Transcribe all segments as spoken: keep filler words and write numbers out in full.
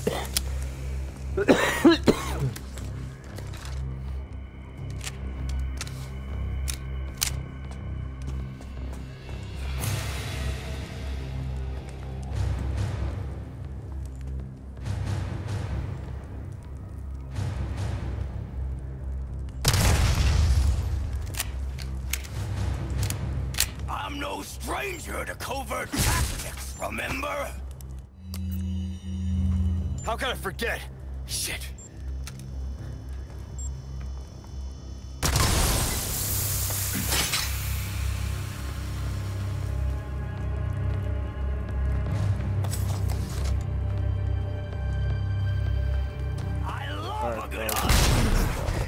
I'm no stranger to covert tactics, remember? How can I forget? Shit. I love Right, a good right. hunt.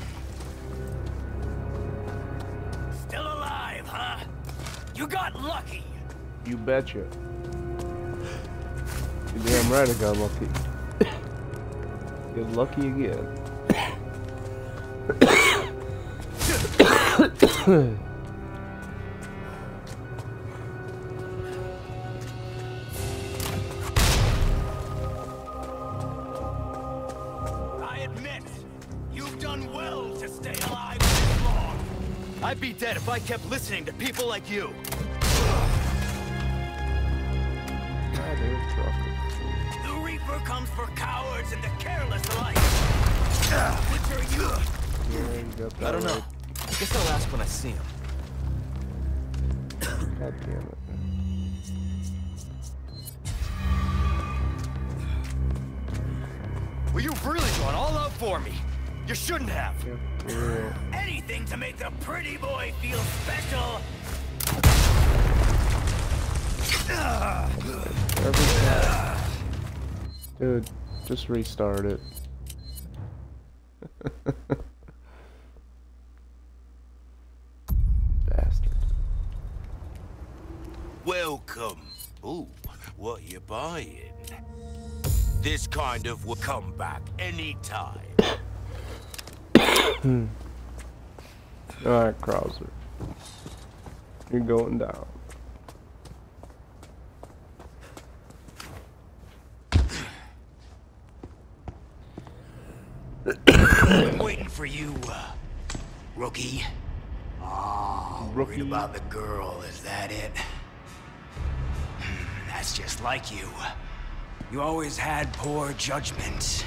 Still alive, huh? You got lucky. You betcha. You're damn right I got lucky. Get lucky again. I admit, you've done well to stay alive this long. I'd be dead if I kept listening to people like you. The Reaper comes for cowards and the careless alike. Which are you? Yeah, you got that I don't know. right. I guess I'll ask when I see him. God damn it. Well, you've really gone all out for me. You shouldn't have. Yeah, yeah. Anything to make the pretty boy feel special. Every time. Dude, just restart it. Bastard. Welcome. Ooh, what you buying? This kind of will come back anytime. Hmm. Alright, Krauser. You're going down. I'm waiting for you, uh, rookie. Oh, Rookie. worried about the girl, is that it? Hmm, That's just like you. You always had poor judgment.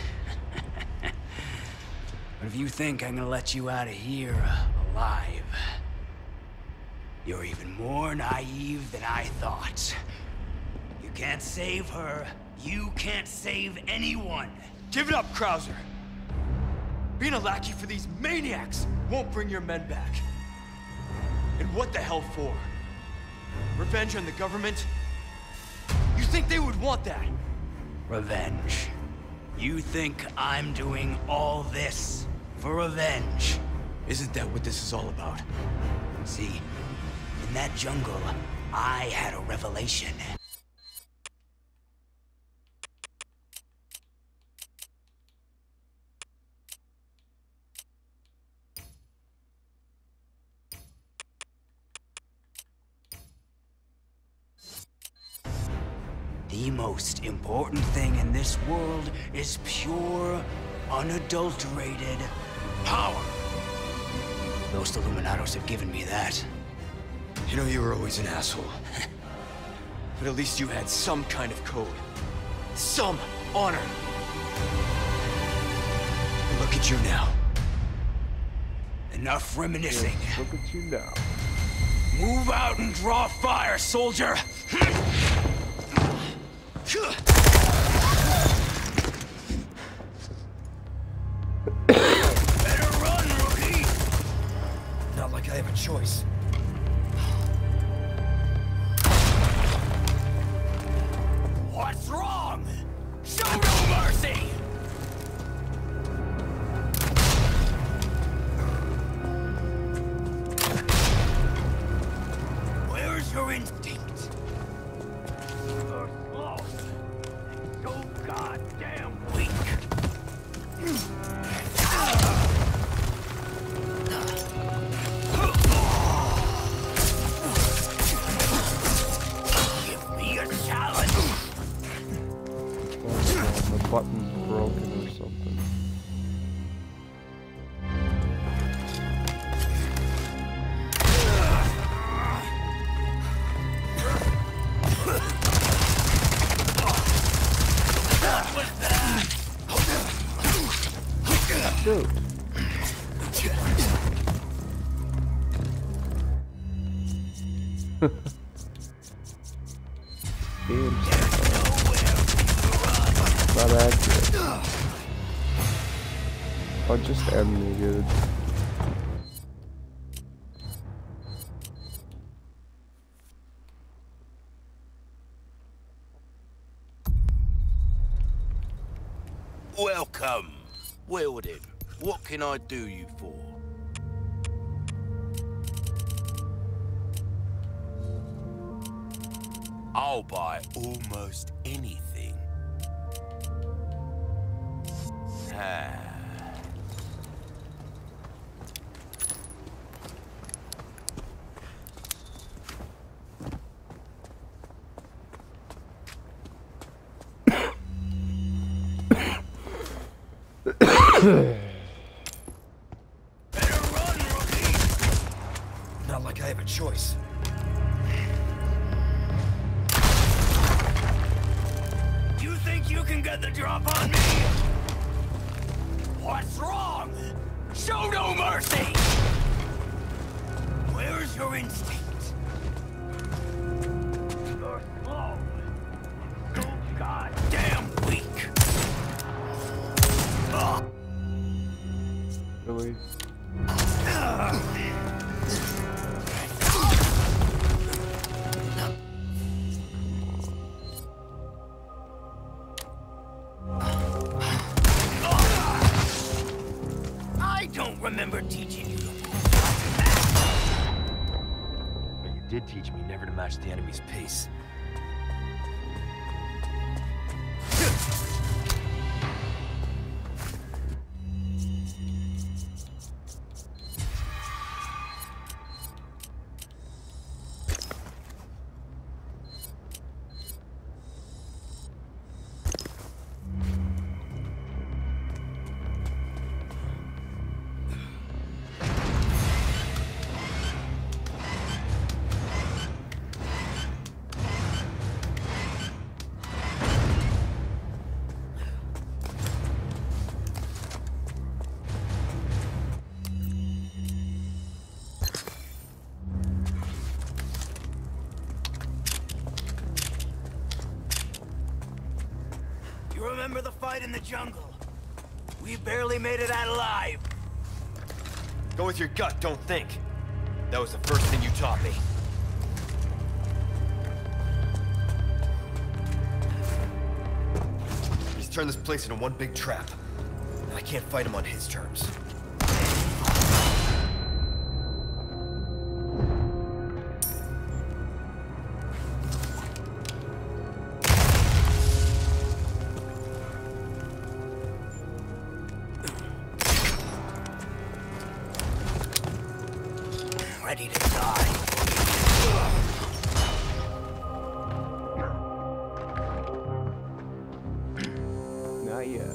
But if you think I'm gonna let you out of here uh, alive, you're even more naive than I thought. You can't save her. You can't save anyone. Give it up, Krauser. Being a lackey for these maniacs won't bring your men back. And what the hell for? Revenge on the government? You think they would want that? Revenge. You think I'm doing all this for revenge? Isn't that what this is all about? See, in that jungle, I had a revelation. The most important thing in this world is pure, unadulterated power. Most Illuminados have given me that. You know you were always an asshole. But at least you had some kind of code. Some honor. And look at you now. Enough reminiscing. Look at you now. Move out and draw fire, soldier! Better run, rookie! Not like I have a choice. What's wrong? Show no mercy! Where's your instinct? You're slow. So goddamn weak. Give me a challenge. button's broken or something. Dude. Game's not accurate. Oh, just end me, dude. Welcome. Well then, what can I do you for? I'll buy almost anything. Ah. Better run, rookie! Not like I have a choice. You think you can get the drop on me? What's wrong? Show no mercy! Where's your instinct? You're slow. So goddamn weak. Ugh. Really? I don't remember teaching you to move. But you did teach me never to match the enemy's pace. You remember the fight in the jungle? We barely made it out alive. Go with your gut, don't think. That was the first thing you taught me. He's turned this place into one big trap. And I can't fight him on his terms. Ready to die. Not yet.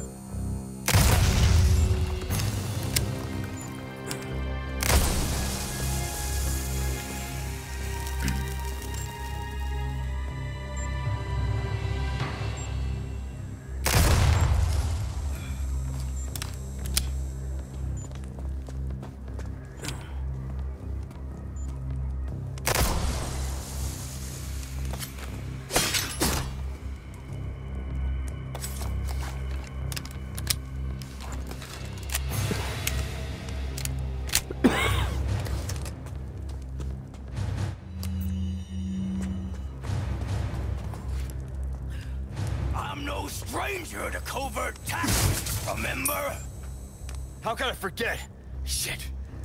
I'm no stranger to covert tactics, remember? How can I forget? Shit.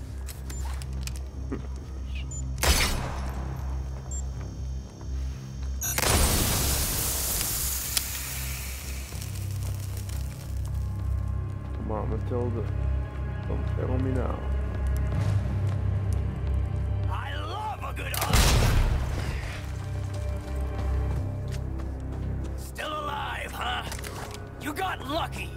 Come on, Matilda. Don't fail me now. I love a good hug. Still alive, huh? You got lucky!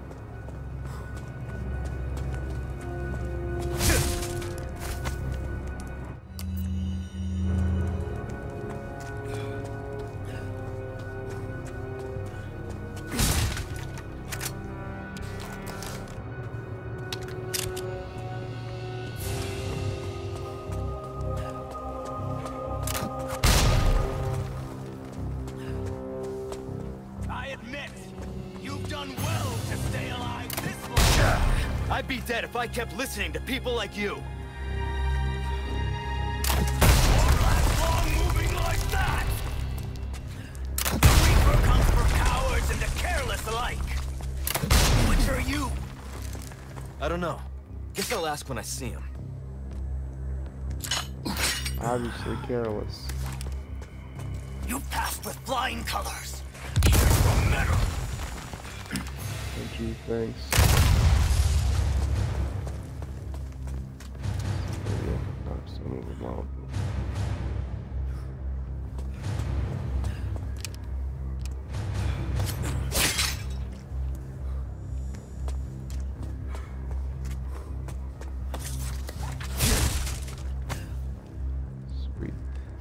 I'd be dead if I kept listening to people like you. Won't last long moving like that! The Reaper comes for cowards and the careless alike. Which are you? I don't know. Guess I'll ask when I see him. Obviously careless. You passed with flying colors. Here's your medal. Thank you, thanks. Some of them out. Sweet.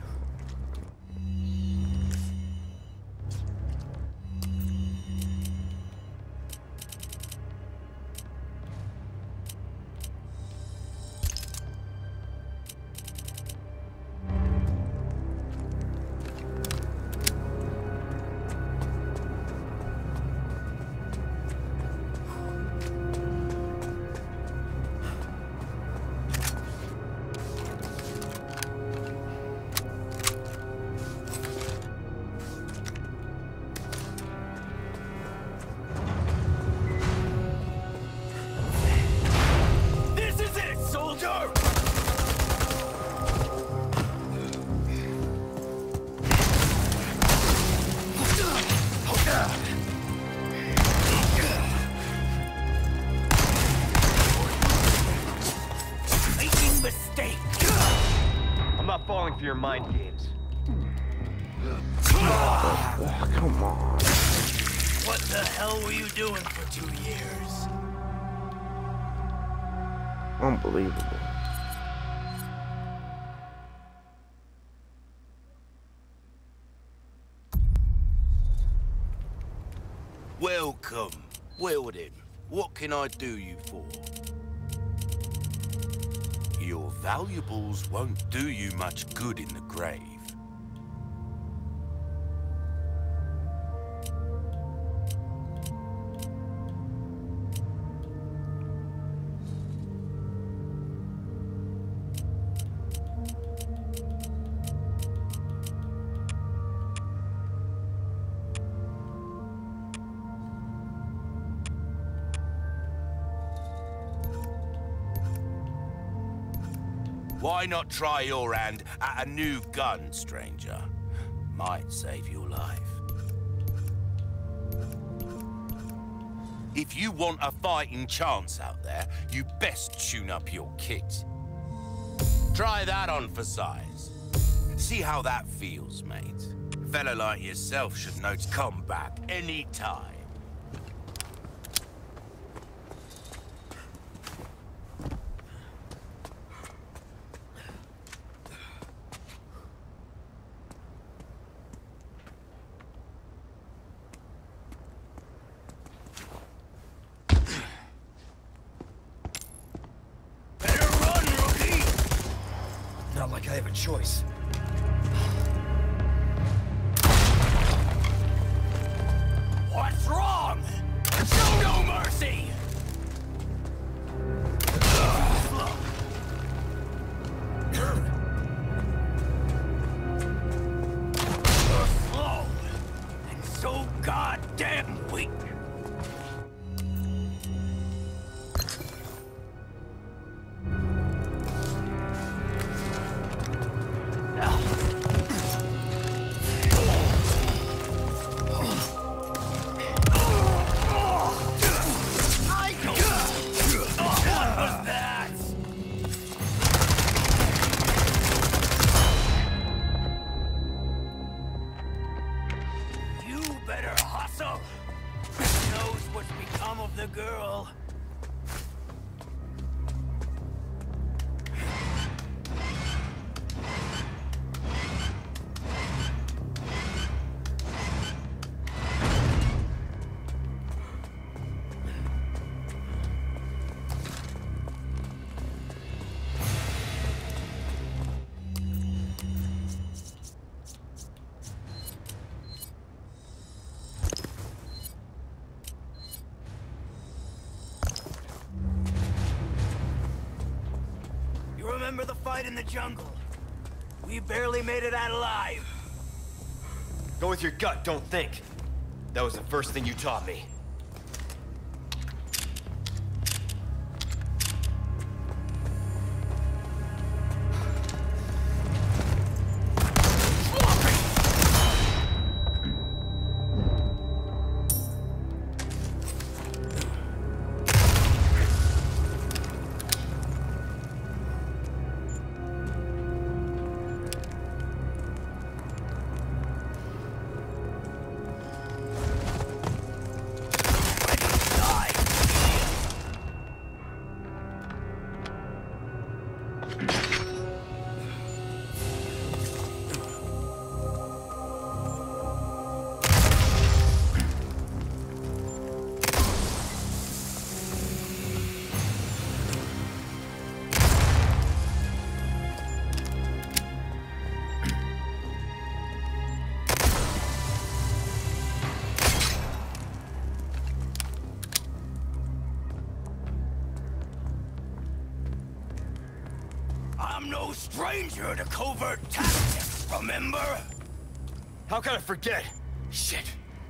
falling for your mind games. Oh, come on. What the hell were you doing for two years? Unbelievable. Welcome. Well then, what can I do you for? Your valuables won't do you much good in the grave. Why not try your hand at a new gun, stranger? Might save your life. If you want a fighting chance out there, you best tune up your kit. Try that on for size. See how that feels, mate. A fella like yourself should know to come back any time. Not like I have a choice. What's wrong? Show no mercy! You're slow, and so goddamn weak. Better hustle. No knows what's become of the girl. Remember the fight in the jungle? We barely made it out alive. Go with your gut, don't think. That was the first thing you taught me. I'm no stranger to covert tactics, remember? How can I forget? Shit.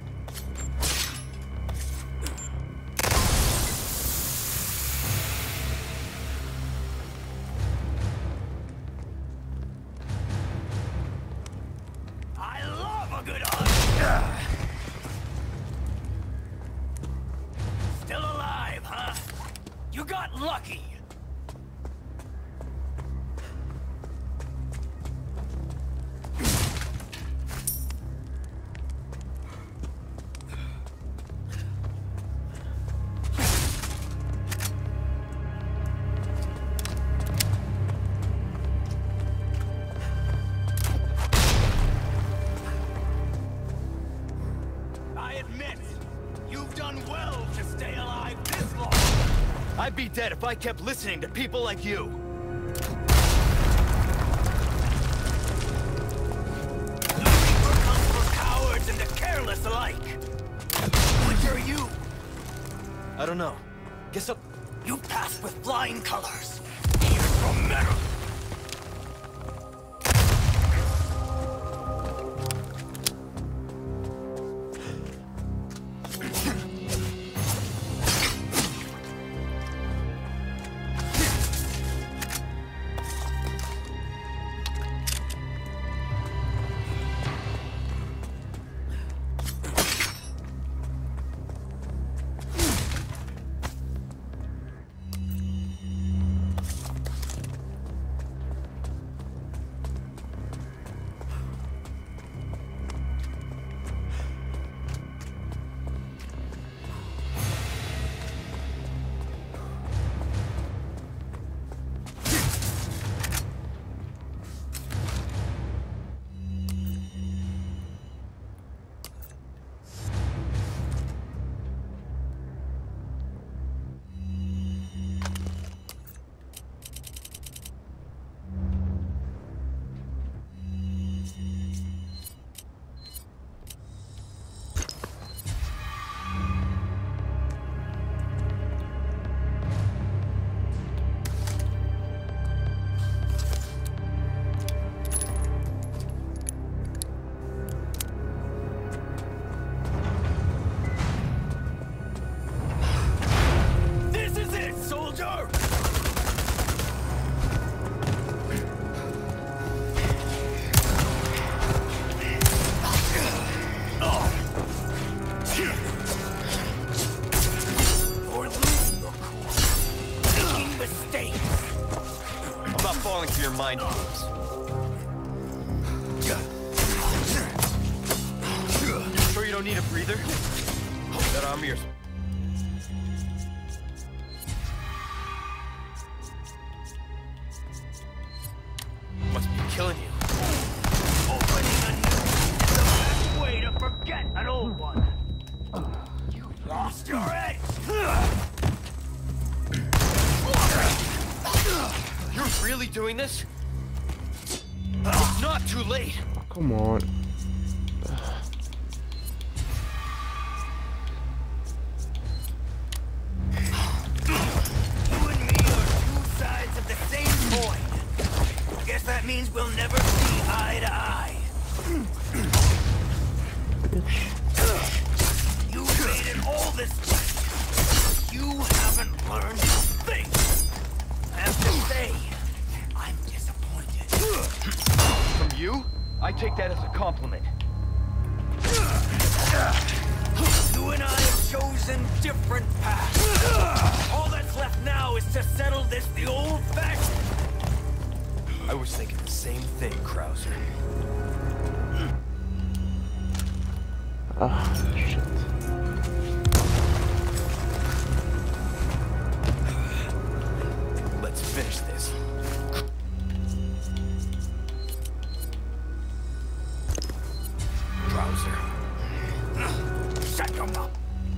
I love a good hunt. Still alive, huh? You got lucky. I'd be dead if I kept listening to people like you. The Reaper comes for cowards and the careless alike. Which are you? I don't know. Guess up. You passed with flying colors. Here's from metal. Mind games. Sure you don't need a breather? That arm of yours really doing this? It's not too late. Oh, come on. You and me are two sides of the same coin. Guess that means we'll never see eye to eye. You waited all this time. You haven't learned a thing. I have to say, I'm disappointed. From you? I take that as a compliment. You and I have chosen different paths. All that's left now is to settle this the old-fashioned. I was thinking the same thing, Krauser. Ah, shit. Let's finish this. Krauser. Shut your mouth.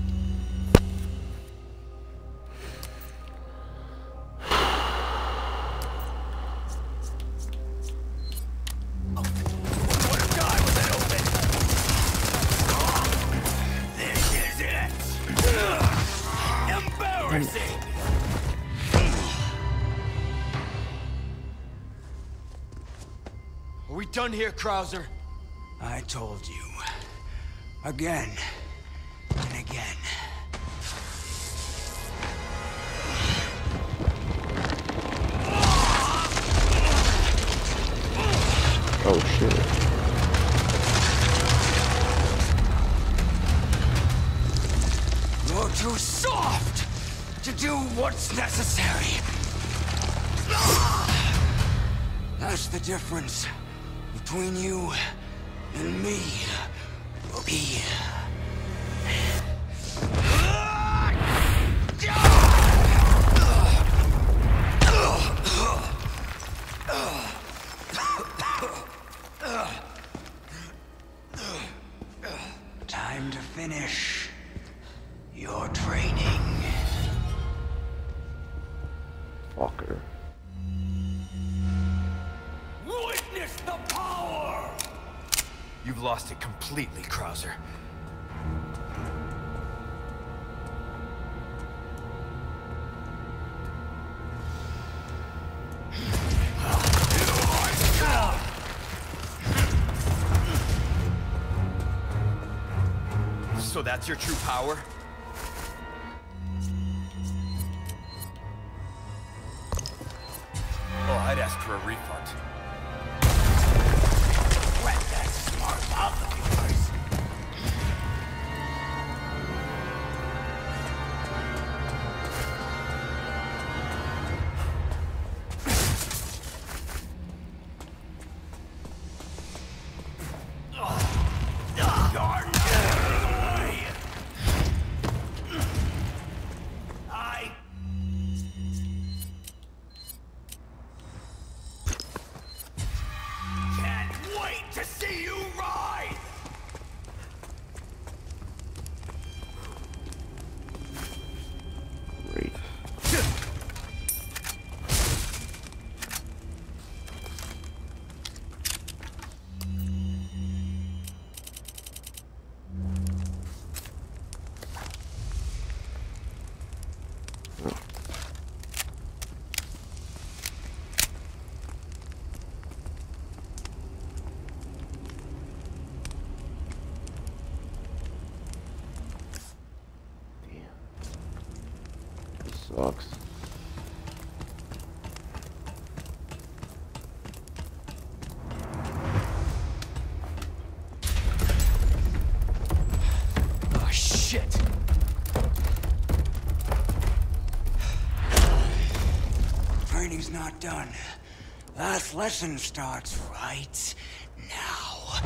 Are we done here, Krauser? I told you. Again. And again. Oh shit. You're too soft to do what's necessary. That's the difference between you and me, Rookie. Time to finish your training. Fucker. Witness the power! You've lost it completely, Krauser. So that's your true power? Oh, I'd ask for a refund. Let that smart mouth of yours. I can't wait to see you ride! Great. Sucks. Oh, shit! Training's not done. Last lesson starts right now.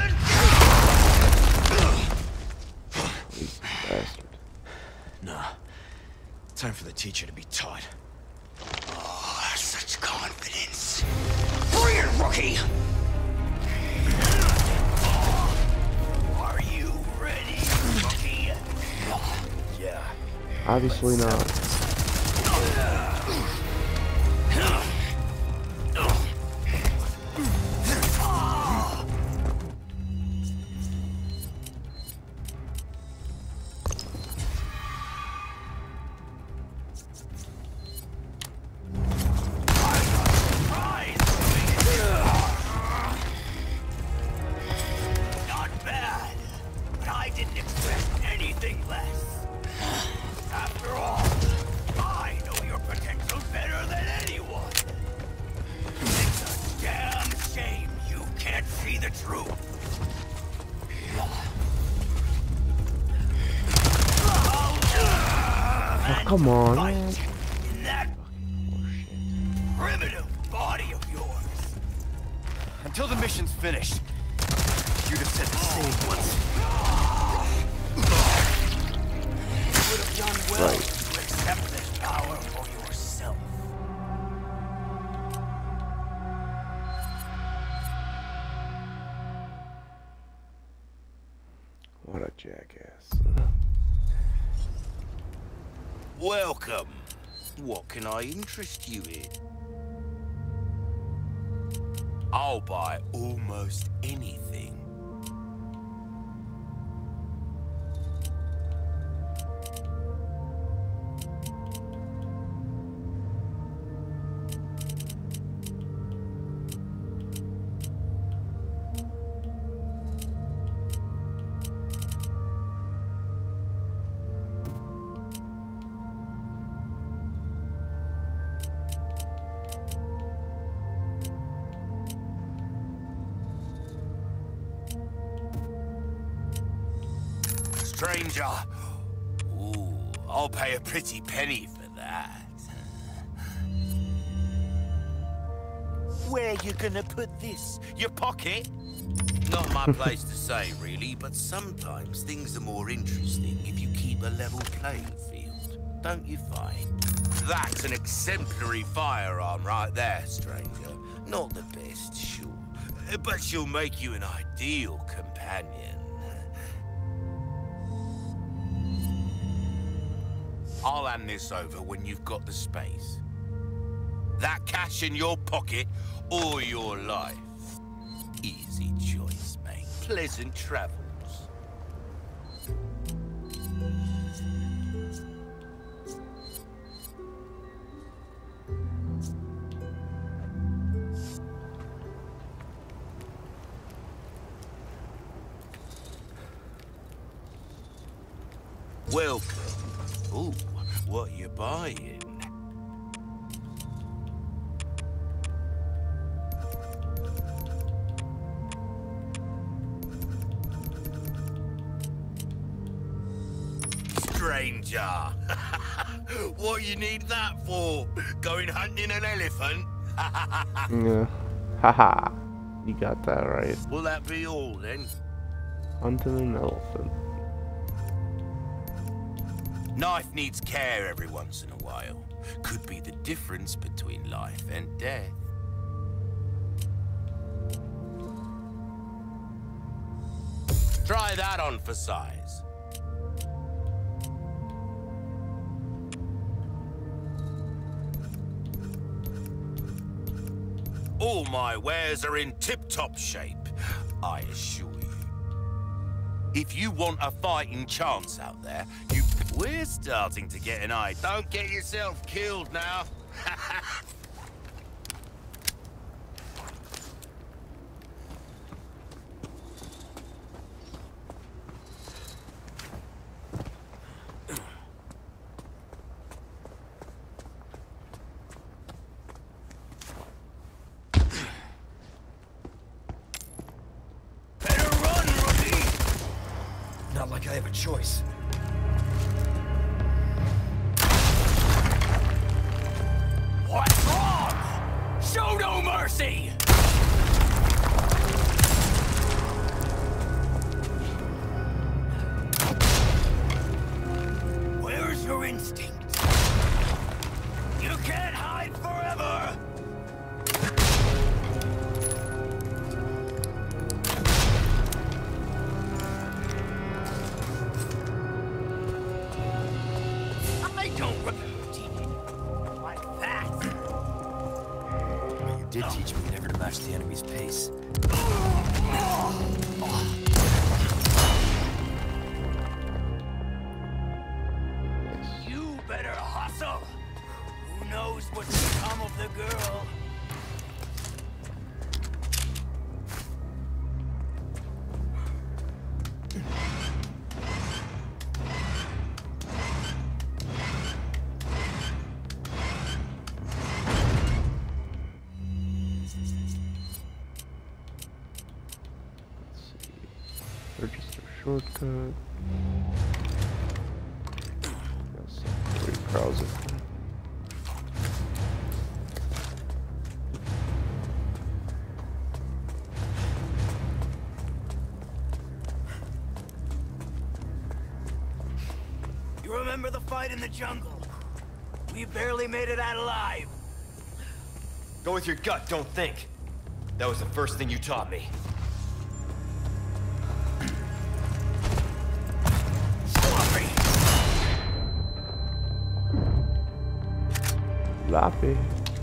These bastard. Nah. Time for the teacher to be taught. Oh, such confidence. Bring it, Rookie! Are you ready, Rookie? Yeah. Obviously not. Come on, Fight man. in that primitive body of yours. Until the mission's finished, you'd have said the same once. You would have done well Right. to accept this power for yourself. What a jackass. Welcome. What can I interest you in? I'll buy almost anything. Stranger. Ooh, I'll pay a pretty penny for that. Where you gonna put this? Your pocket? Not my place to say, really, but sometimes things are more interesting if you keep a level playing field, don't you find? That's an exemplary firearm right there, stranger. Not the best, sure, but she'll make you an ideal companion. I'll hand this over when you've got the space. That cash in your pocket or your life. Easy choice, mate. Pleasant travels. Welcome. Ooh, what you buying? Stranger. What you need that for? Going hunting an elephant? Yeah. Haha. You got that right. Will that be all then? Hunting an elephant. Knife needs care every once in a while. Could be the difference between life and death. Try that on for size. All my wares are in tip-top shape, I assure you. If you want a fighting chance out there, you... We're starting to get an eye. Don't get yourself killed now. Better run, rookie! Not like I have a choice. What's wrong? Show no mercy! Where's your instinct? You can't hide forever! I don't remember like that. You did teach me never to match the enemy's pace. You better hustle. Who knows what's become of the girl? Register shortcut. Yes, three Krauser. You remember the fight in the jungle? We barely made it out alive. Go with your gut, don't think. That was the first thing you taught me. Lappy.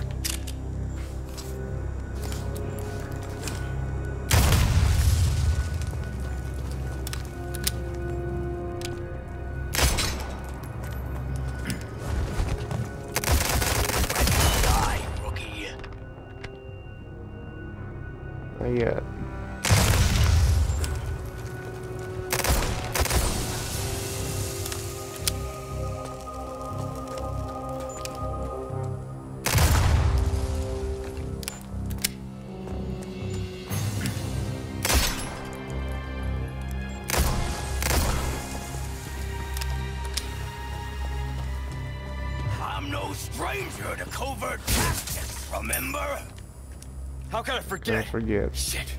Die, rookie. Not yet. I'm no stranger to covert tactics, remember? How can I forget? Don't forget. Shit.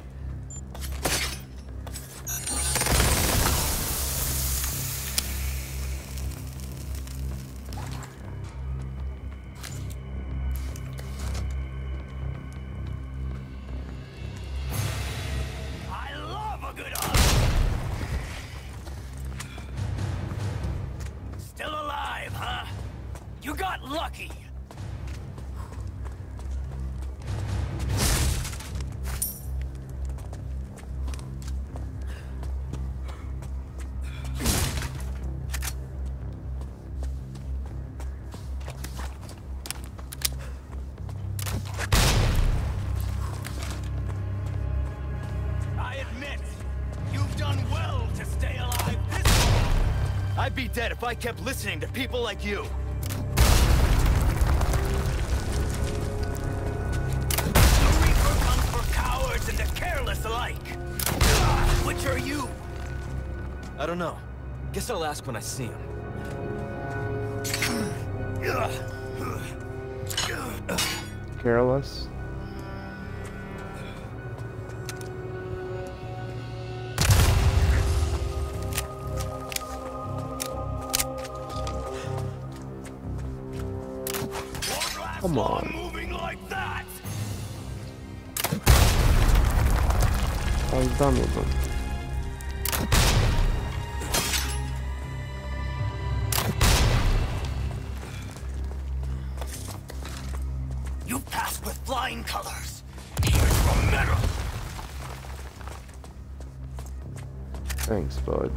I love a good hug. Still alive, huh? You got lucky. I admit, you've done well to stay alive this long. I'd be dead if I kept listening to people like you. The Reaper comes for cowards and the careless alike. Which are you? I don't know. Guess I'll ask when I see him. Careless. Come on. Moving like that. I was done with them. You passed with flying colors. Here's your medal. Thanks, bud.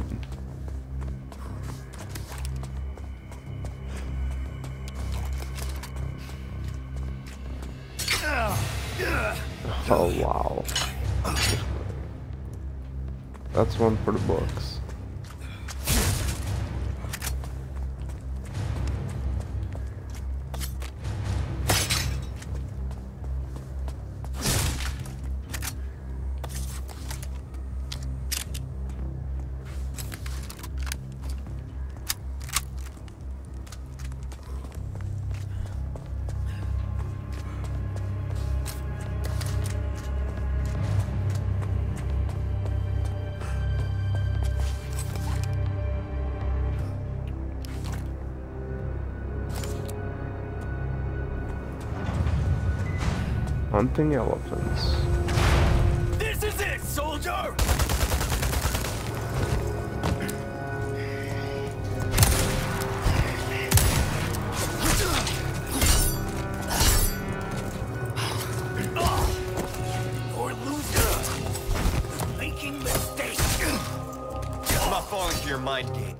Oh, wow. That's one for the books. Hunting elephants. This is it, soldier! Or loser. Making mistakes. I'm not falling for your mind game.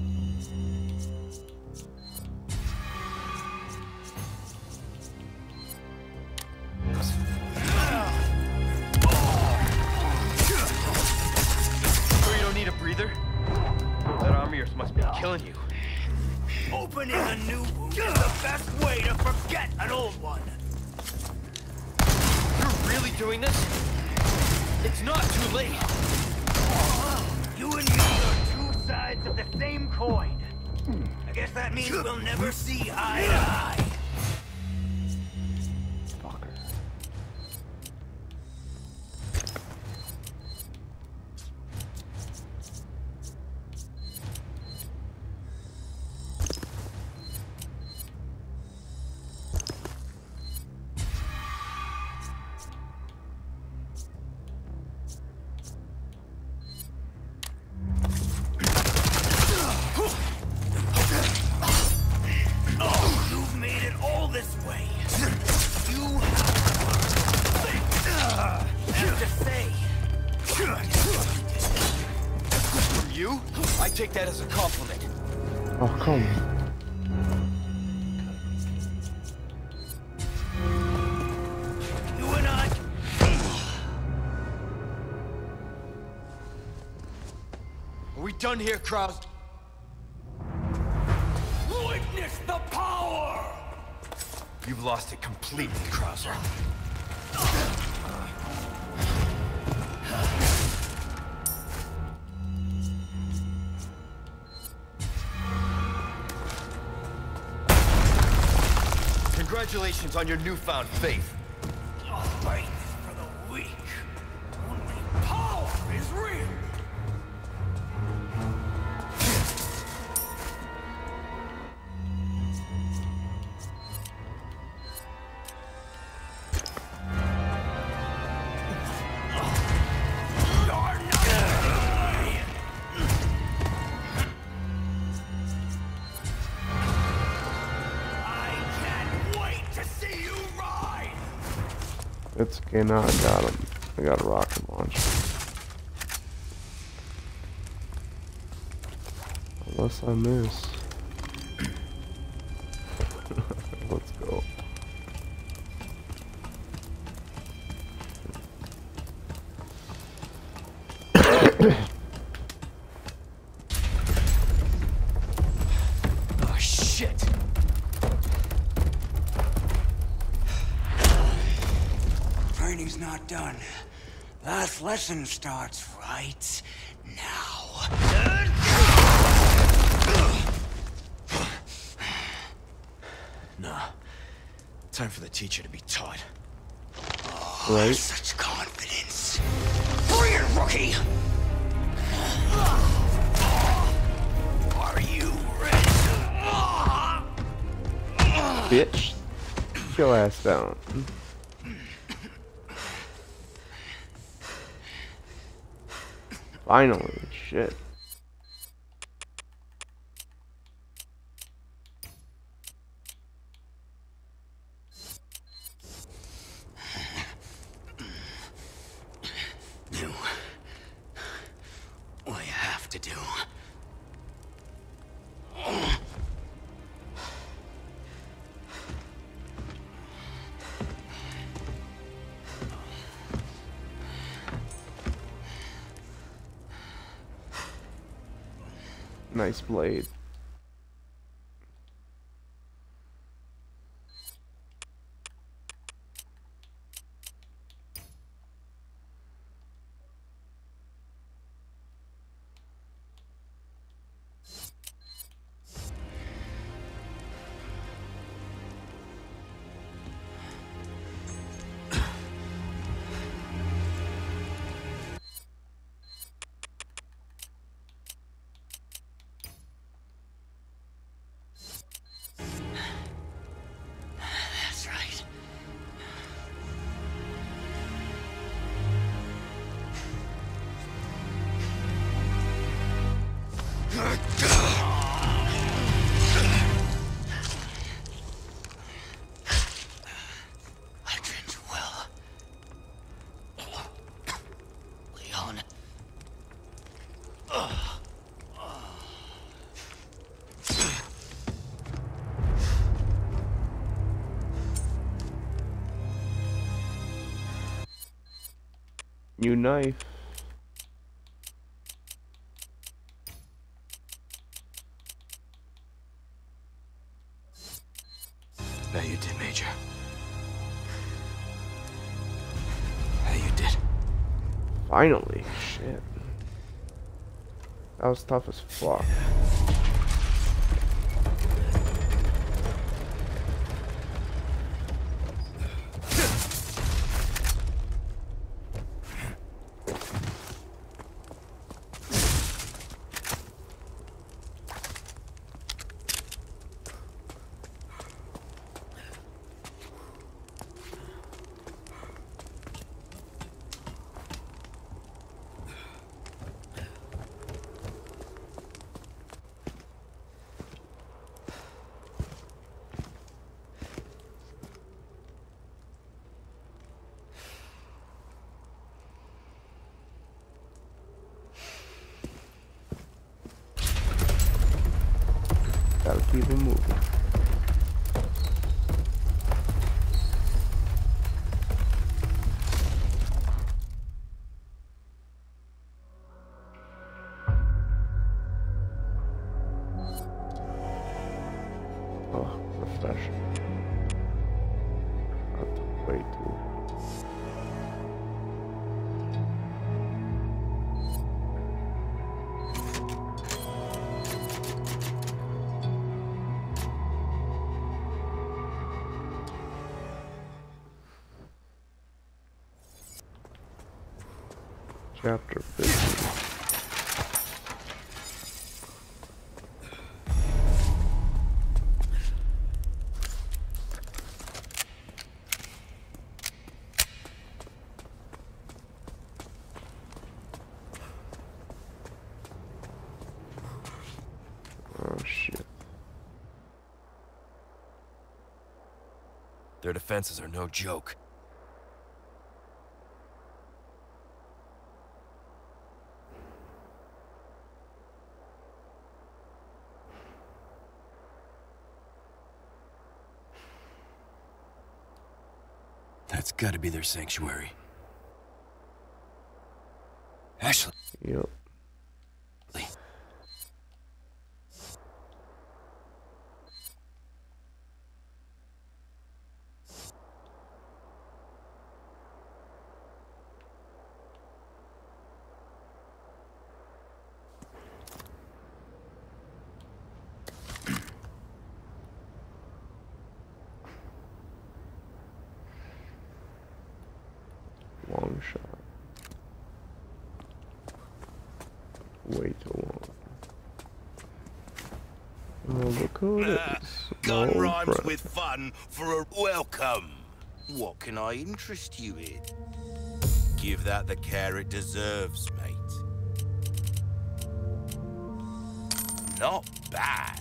That arm of yours must be killing you. Opening a new wound is the best way to forget an old one. You're really doing this? It's not too late. You and me are two sides of the same coin. I guess that means we'll never see eye to eye. Fucker. Take that as a compliment. Oh, come on. You and I. Are we done here, Krauser? Witness the power! You've lost it completely, Krauser. Congratulations on your newfound faith. Oh, faith is for the weak. Only power is real. You're not me. It's okay now, I got him. I got a rocket launcher. Unless I miss. Let's go. Oh shit! Training's not done. Last lesson starts right now. Nah. Time for the teacher to be taught. Oh, Right. such confidence. Bring it, rookie! Are you ready? Bitch. Get your ass down. Finally, shit. Do what you have to do. Nice blade. That's right. Legend will. Leon. New knife. Now you did, Major. How you did? Finally, shit. That was tough as fuck. Gotta keep it moving. Oh, refreshing. Not to wait too. Chapter fifteen. Oh shit. Their defenses are no joke. That's gotta be their sanctuary. Ashley. Yep. Long shot. Way too long. Oh, look who it is. Gun My rhymes friend. with fun for a welcome. What can I interest you in? Give that the care it deserves, mate. Not bad.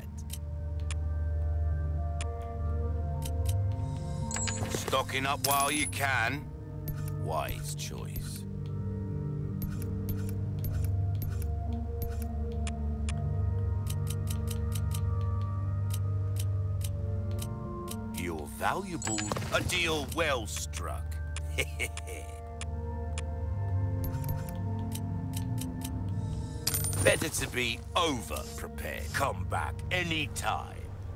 Stocking up while you can. Wise choice. You're valuable. A deal well struck. Better to be over-prepared. Come back anytime.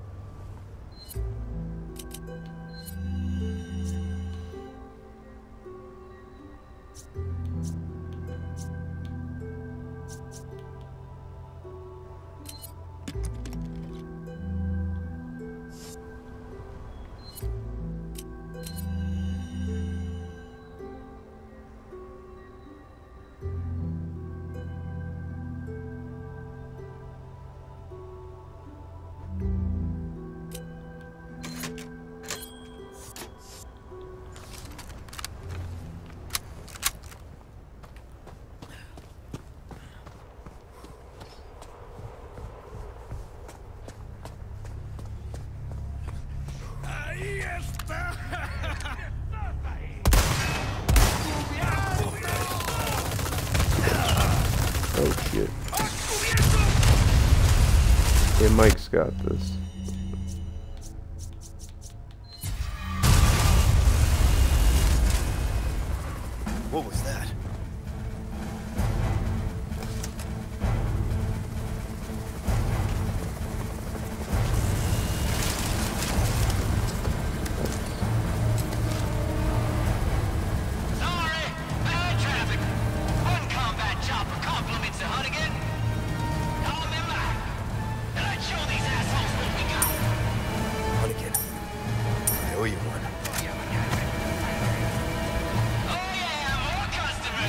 Oh shit. Hey, Mike's got this. What was that? Oh yeah, more customers.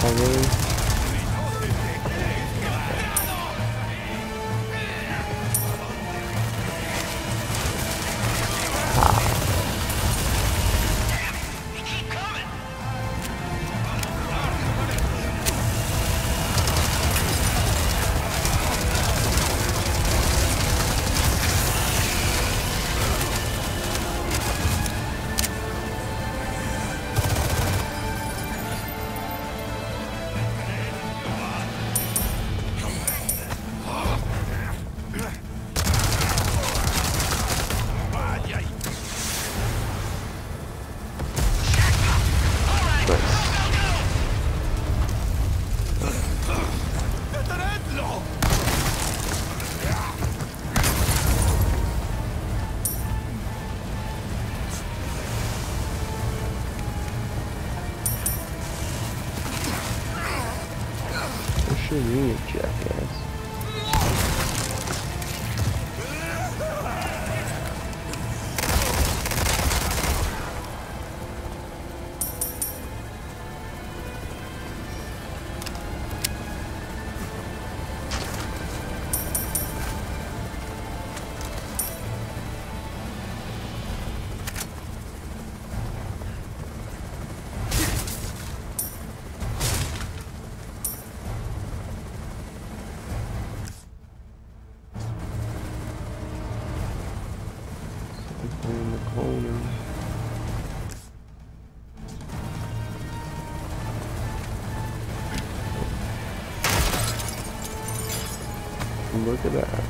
Oh, really? What you mean, jackass? In the corner. Look at that.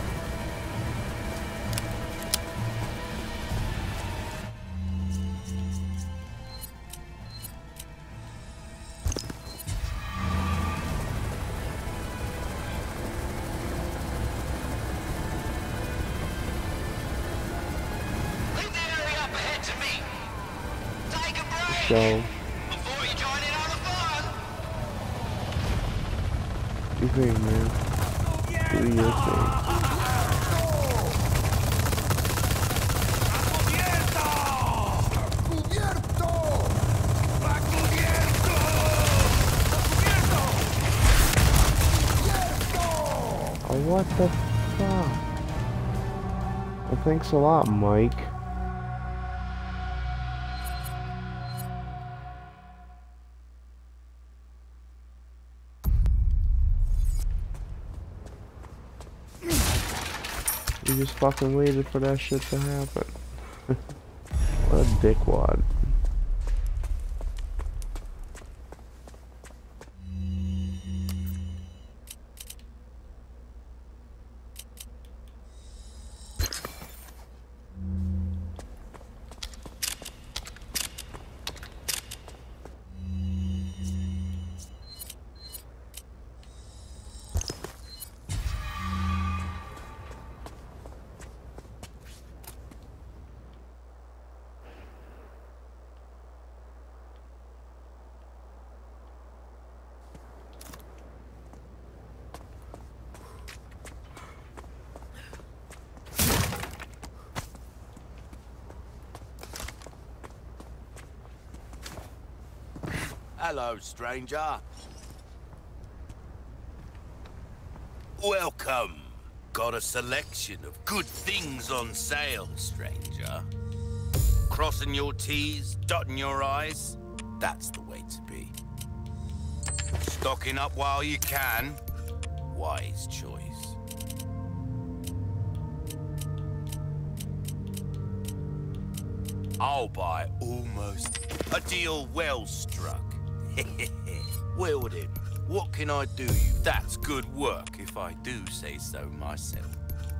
So, Before you join in on the fun. you think, man? Do your thing. Oh, what the fuck? Well, thanks a lot, Mike. You just fucking waited for that shit to happen. What a dickwad. Hello, stranger. Welcome. Got a selection of good things on sale, stranger. Crossing your T's, dotting your I's, that's the way to be. Stocking up while you can, wise choice. I'll buy almost a deal well struck. Well then, what can I do you? That's good work, if I do say so myself.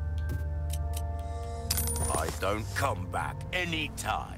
I don't come back anytime.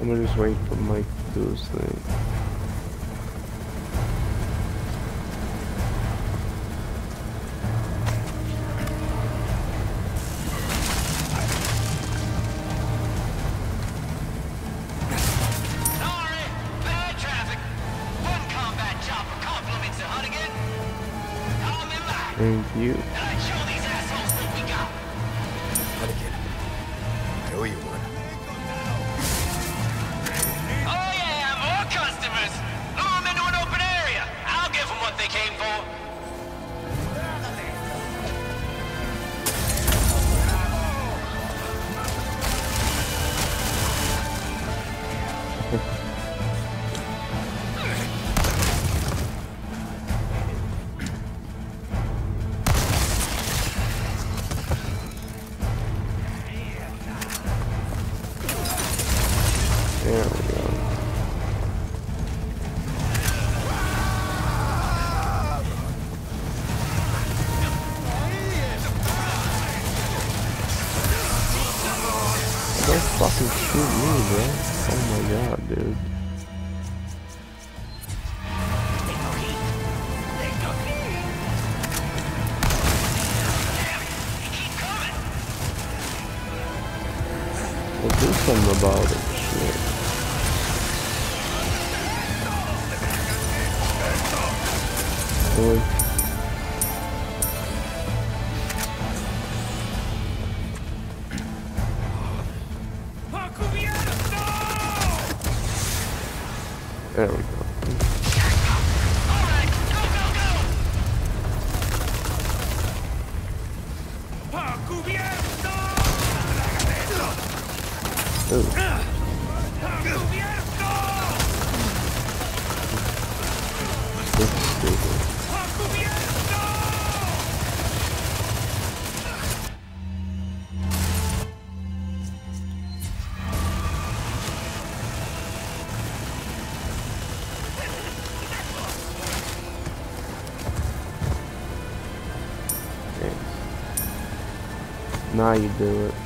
I'm gonna just wait for Mike to do his thing. Thank you. Hunnigan, I owe you one. Oh yeah, more customers. Lure them into an open area. I'll give them what they came for. There we go. Don't fucking shoot me, bro. Oh my god, dude. Well, do something about it, shit. Really? There we go. Ooh. This is stupid. Thanks. Now you do it.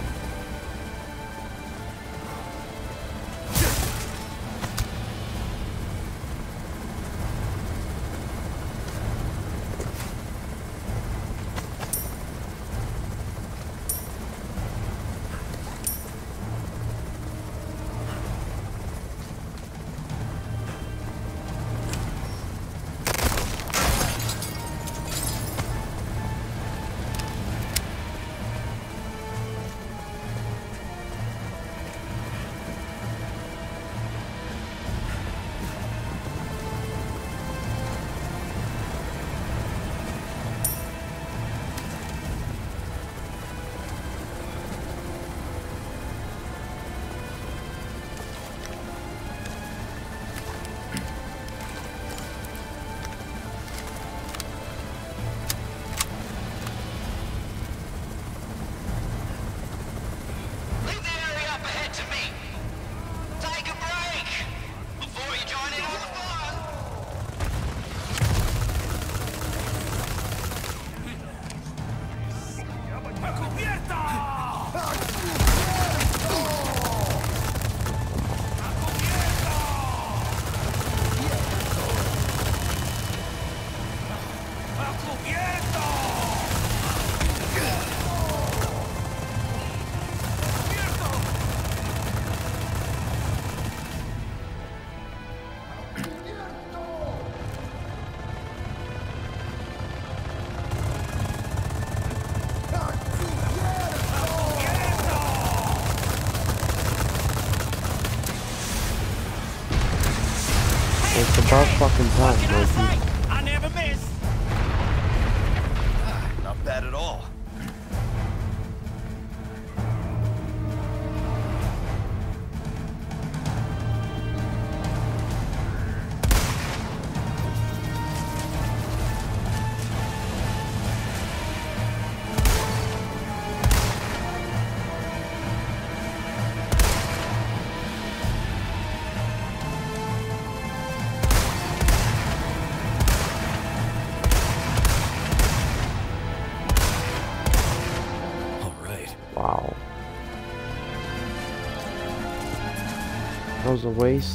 It's about fucking time, Mikey. I never miss. Not bad at all. was a waste.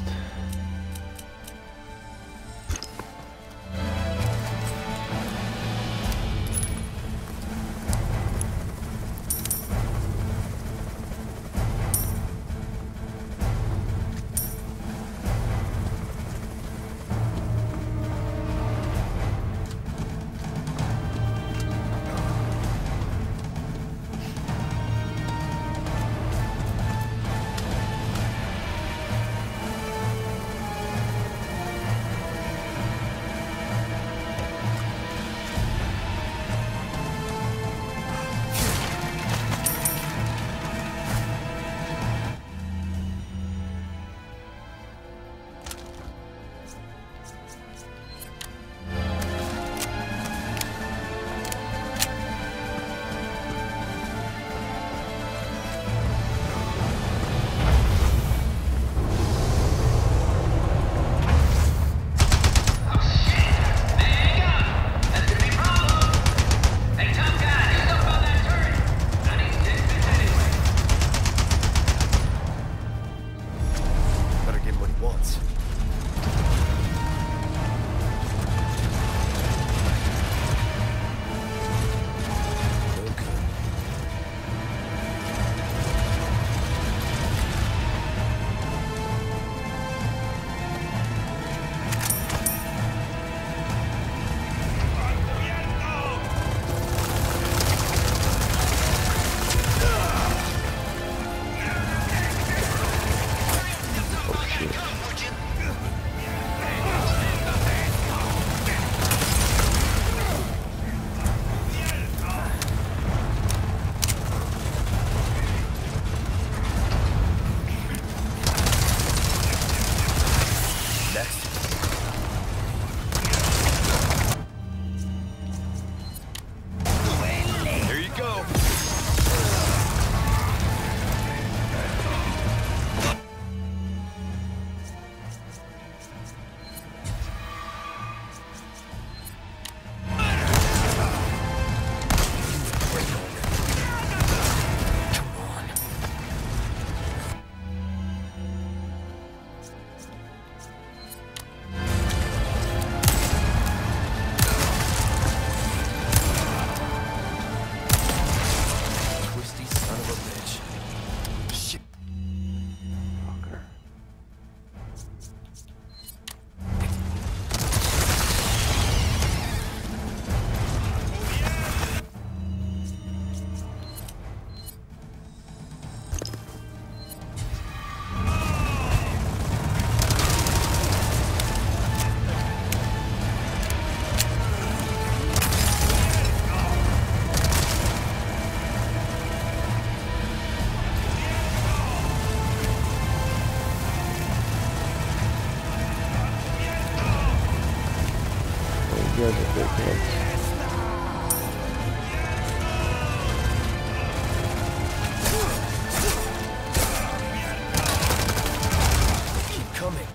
guys are ridiculous. Keep coming.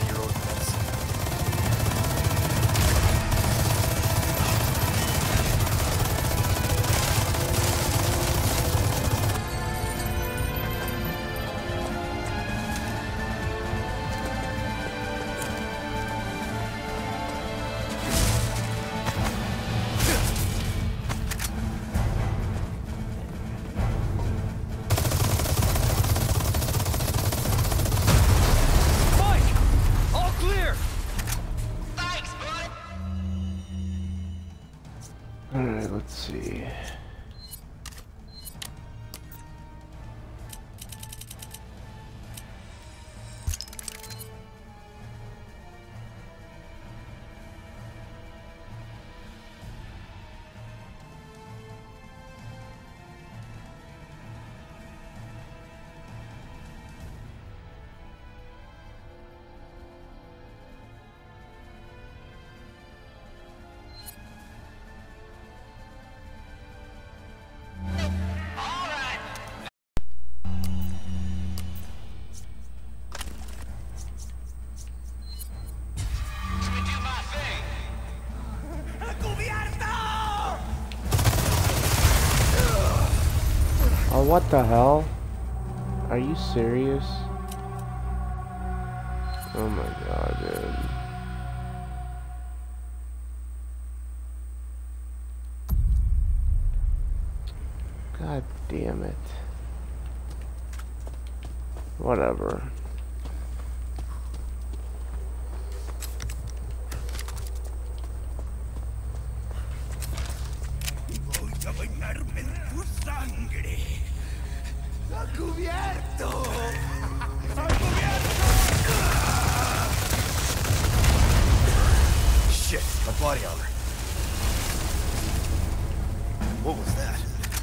fifty-year-old medicine. Alright, let's see. Oh, what the hell? Are you serious? Oh my god, dude. God damn it. Whatever. Shit, my body armor. What was that?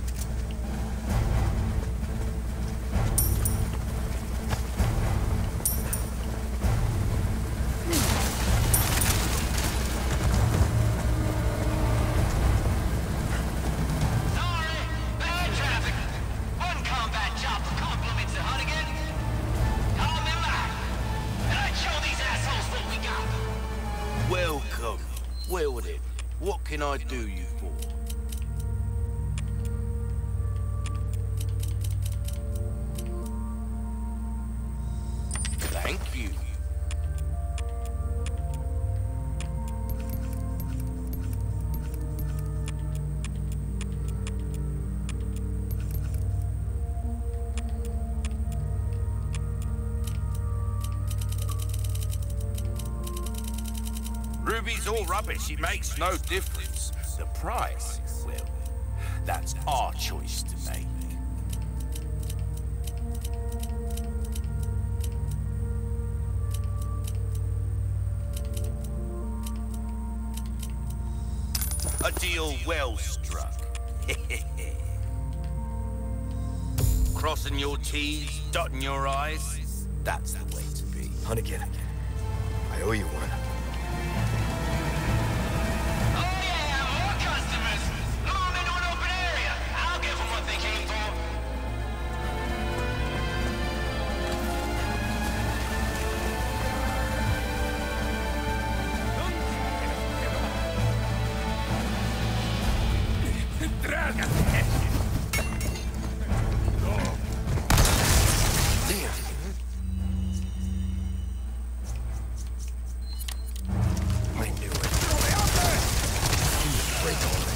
Sorry, bad traffic. One combat chopper compliments the Hunnigan. Call me back, and I show these assholes what we got. Welcome. Well then, what can I do you for? Thank you. Ruby's all rubbish, it makes no difference. The price, well, that's our choice to make. A deal well struck. Crossing your T's, dotting your I's, that's the way to be. Hunnigan, I owe you one. Oh yeah, more customers. Lure them into an open area. I'll give them what they came for. I knew it. Break already.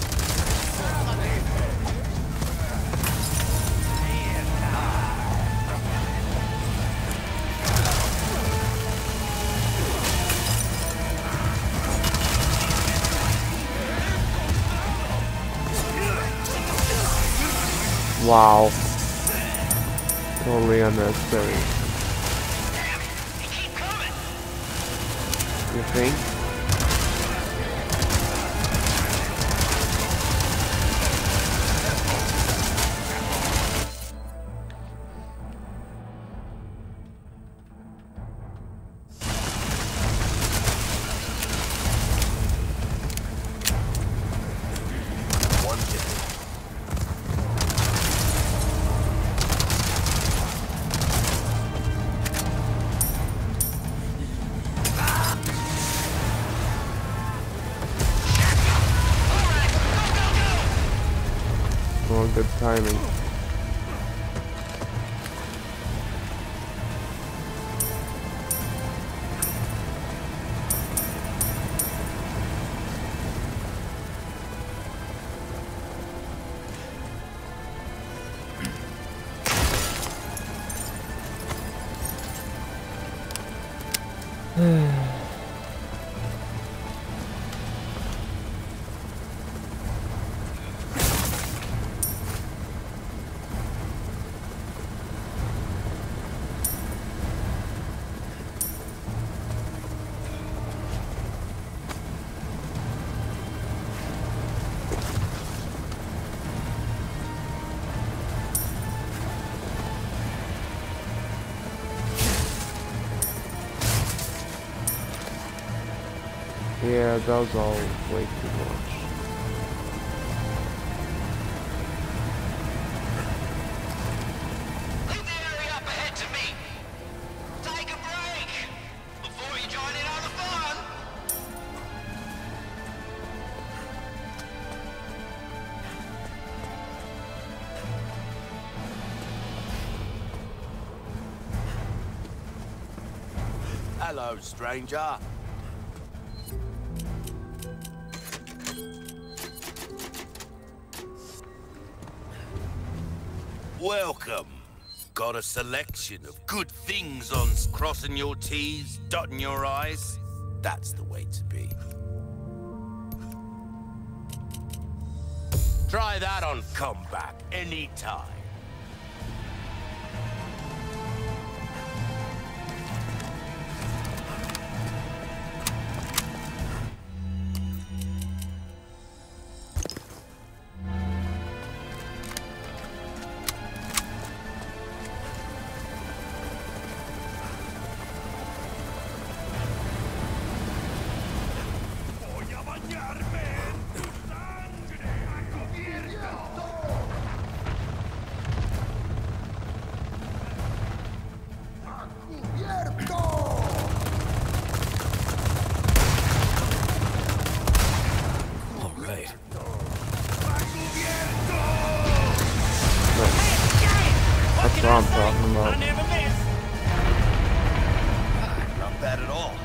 Wow. Totally unnecessary. They keep coming. You think? One hit. Oh, good timing. Yeah, that was all way too much. Leave the area up ahead to me. Take a break before you join in on the fun. Hello, stranger. Welcome. Got a selection of good things on crossing your T's, dotting your I's? That's the way to be. Try that on comeback anytime. That's what I'm talking about. Not bad at all.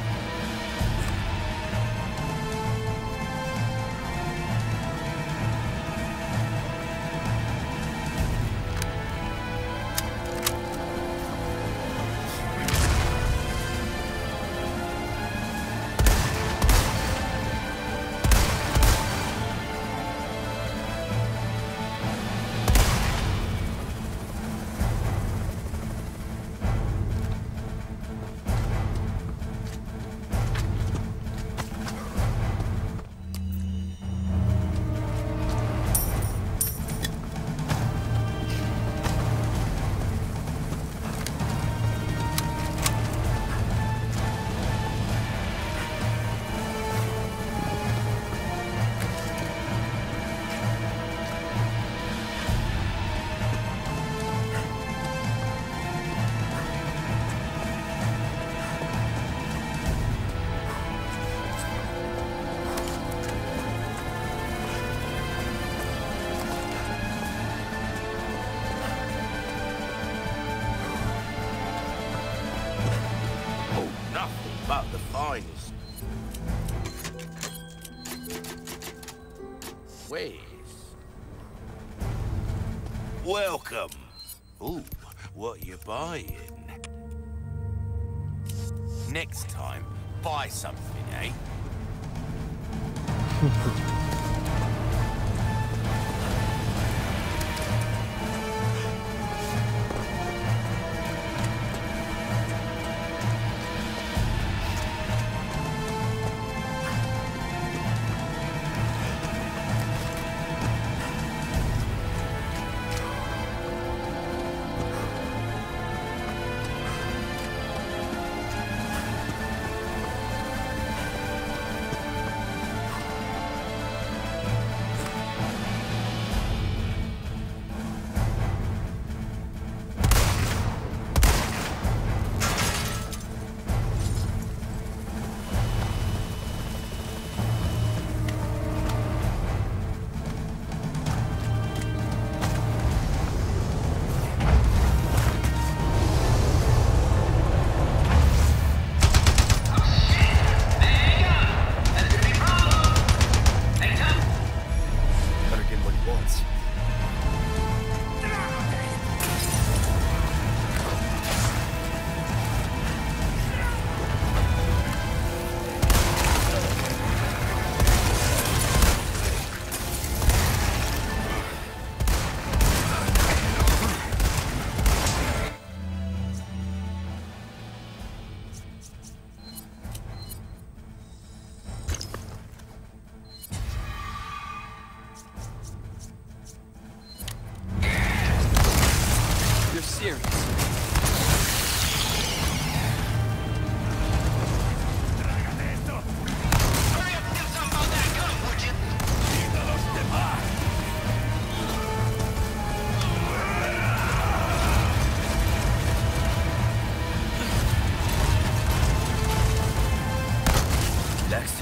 But the finest. Where's? Welcome. Ooh, what you buying? Next time, buy something, eh? next?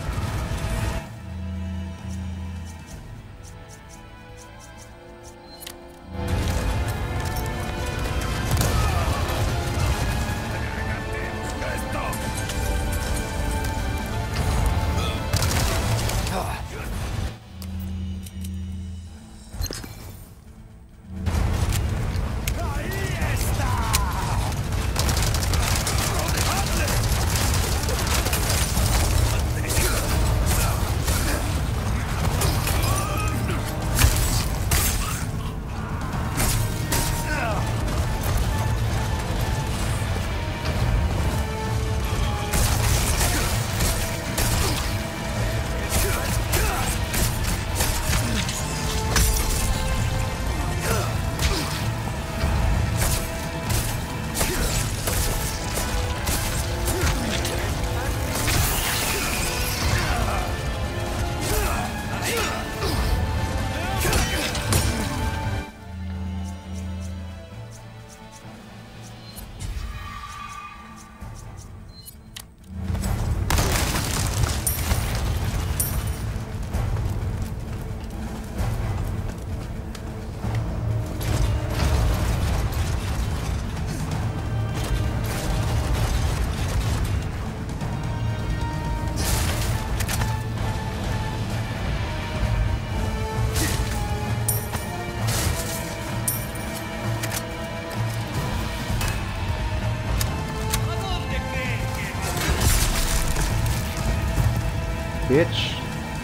Bitch.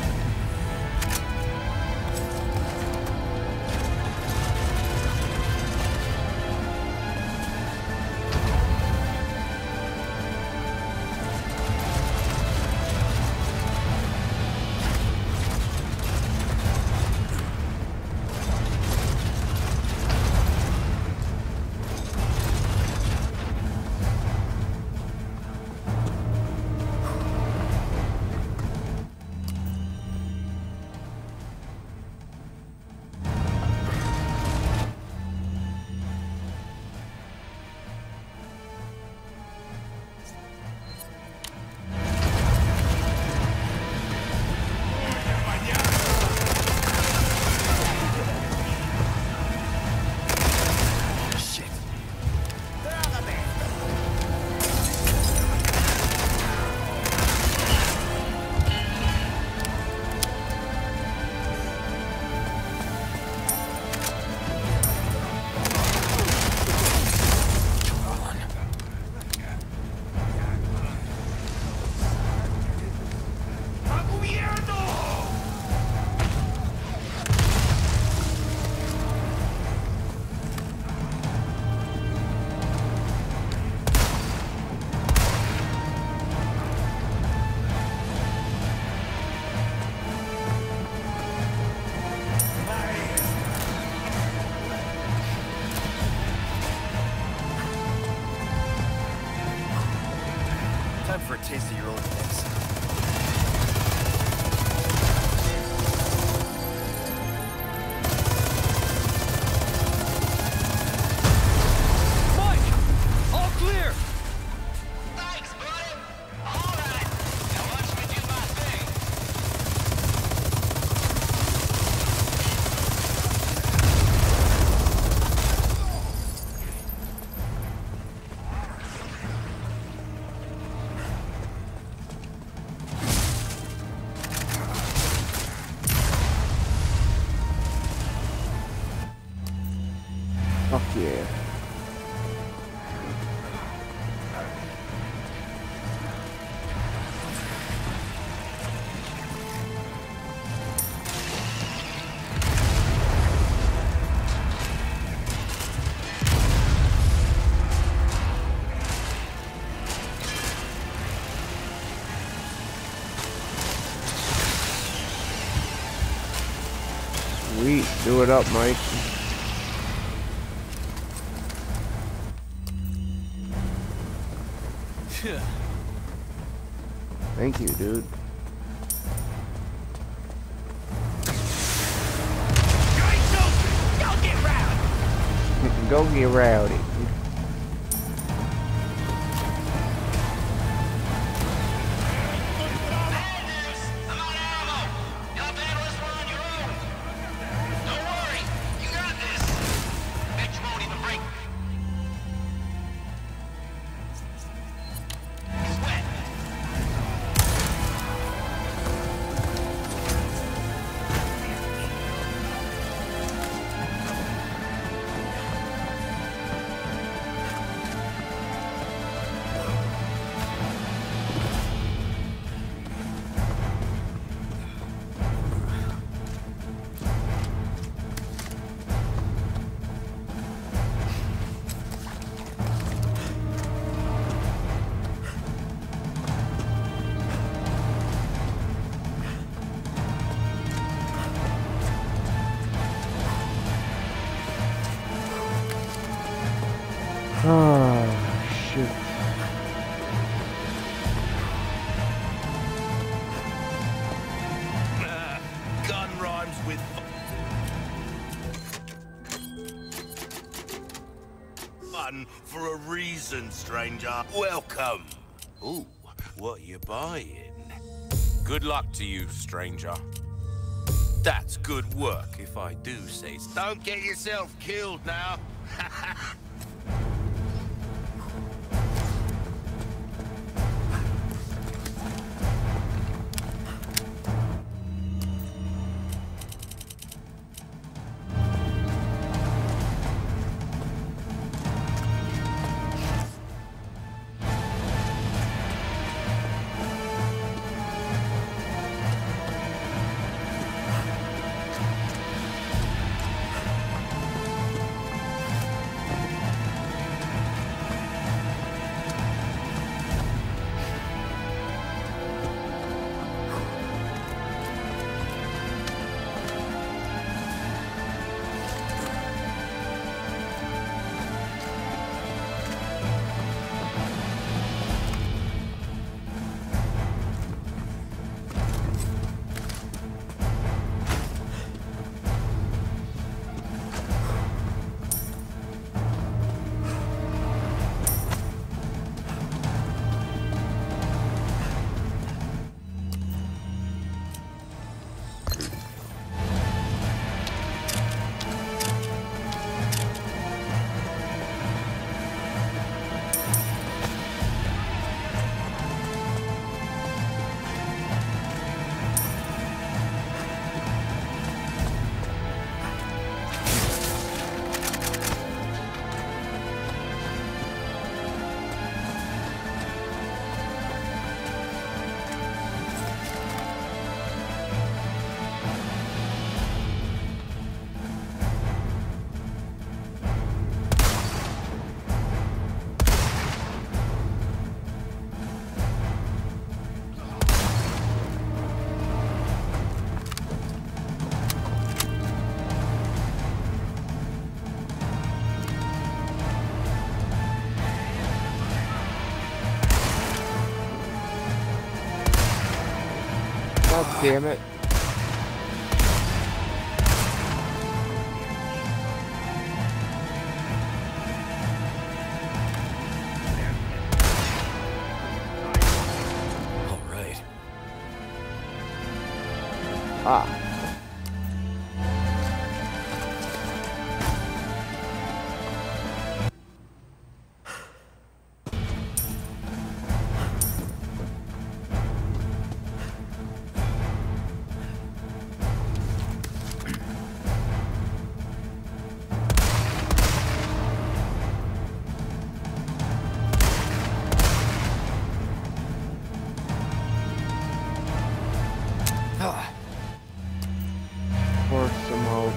Time for a taste of your old days. Mike! All clear! Thanks, buddy. All right. Now watch me do my thing. Fuck yeah. Sweet, do it up, Mike. Thank you, dude. Go get rowdy. Go get rowdy. London for a reason, stranger. Welcome. Ooh, what you buying? Good luck to you, stranger. That's good work, if I do say so. Don't get yourself killed now. God damn it. All right. Ah. Pour some out.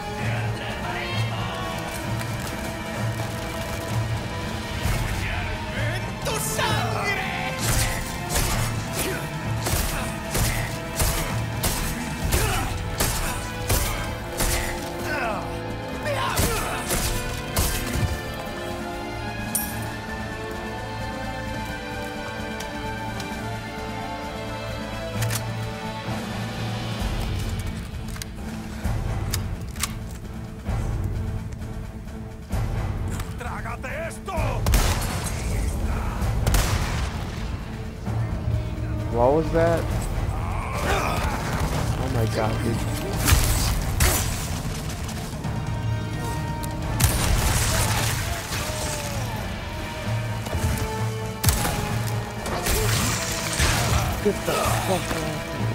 What was that? Oh my god, dude. Get the fuck off me.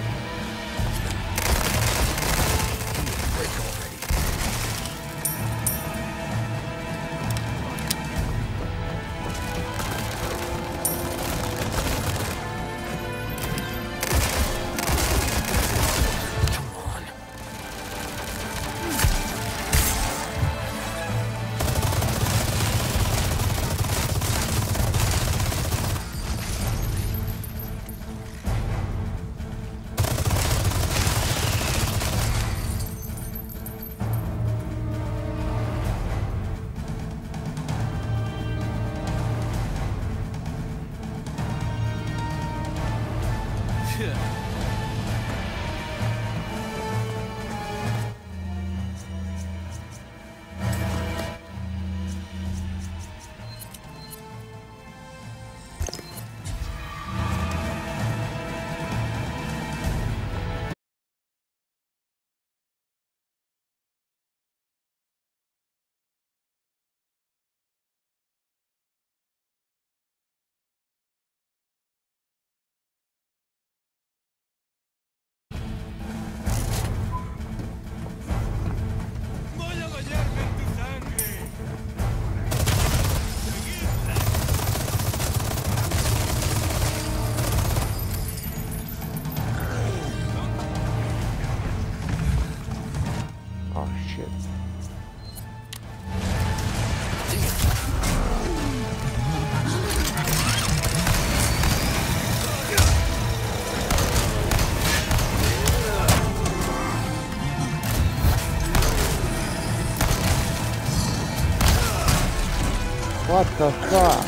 What the fuck?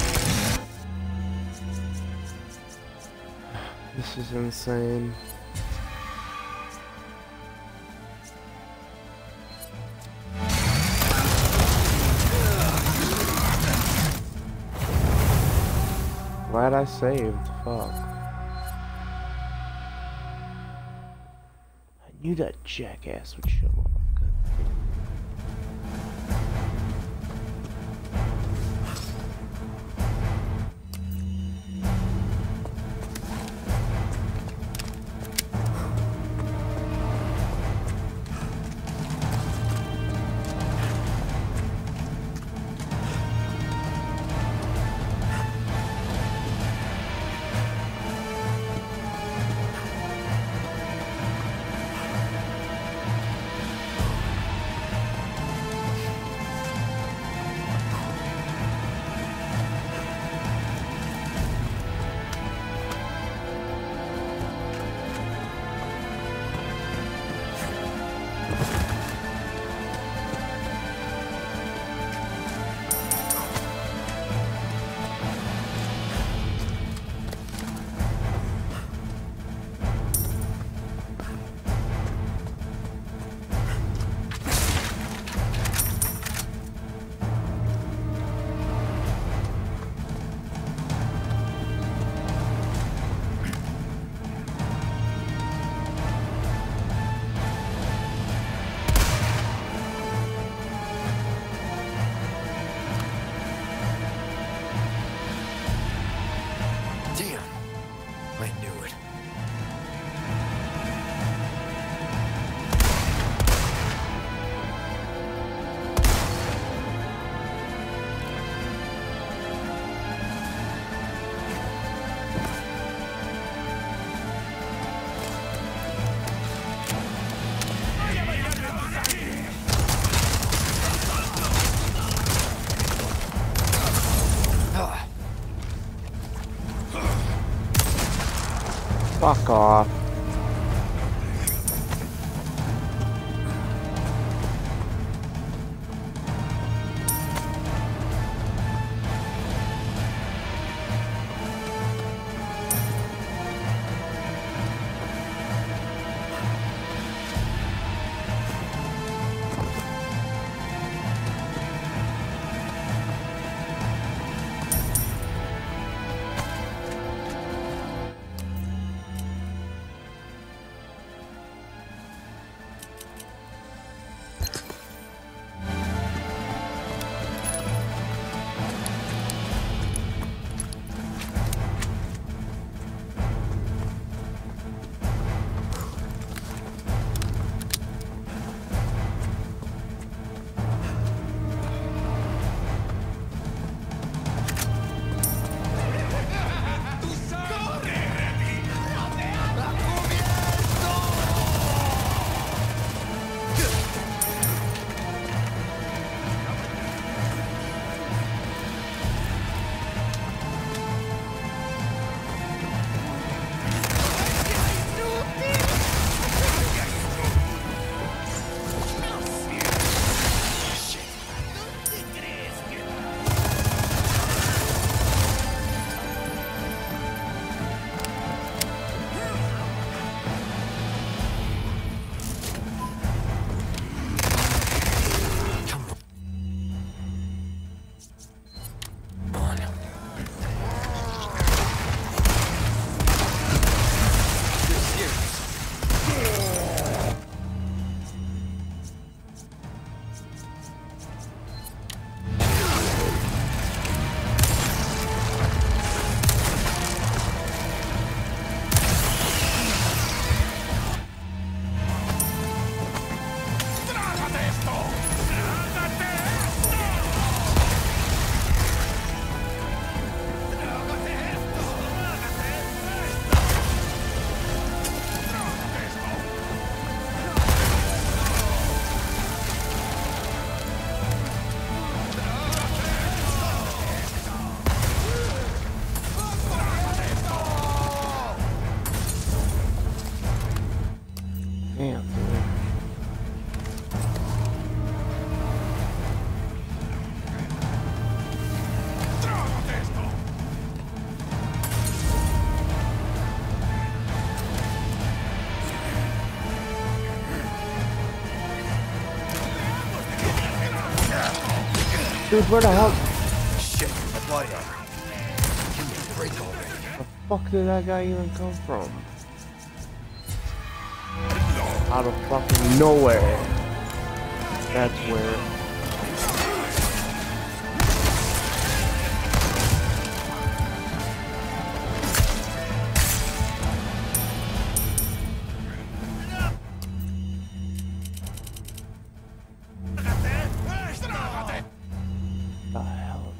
This is insane. Glad I saved. Fuck. I knew that jackass would show up. Fuck off. Dude, where the hell? Shit, my body armor. Give me a break already. The fuck did that guy even come from? Out of fucking nowhere. That's where. The hell?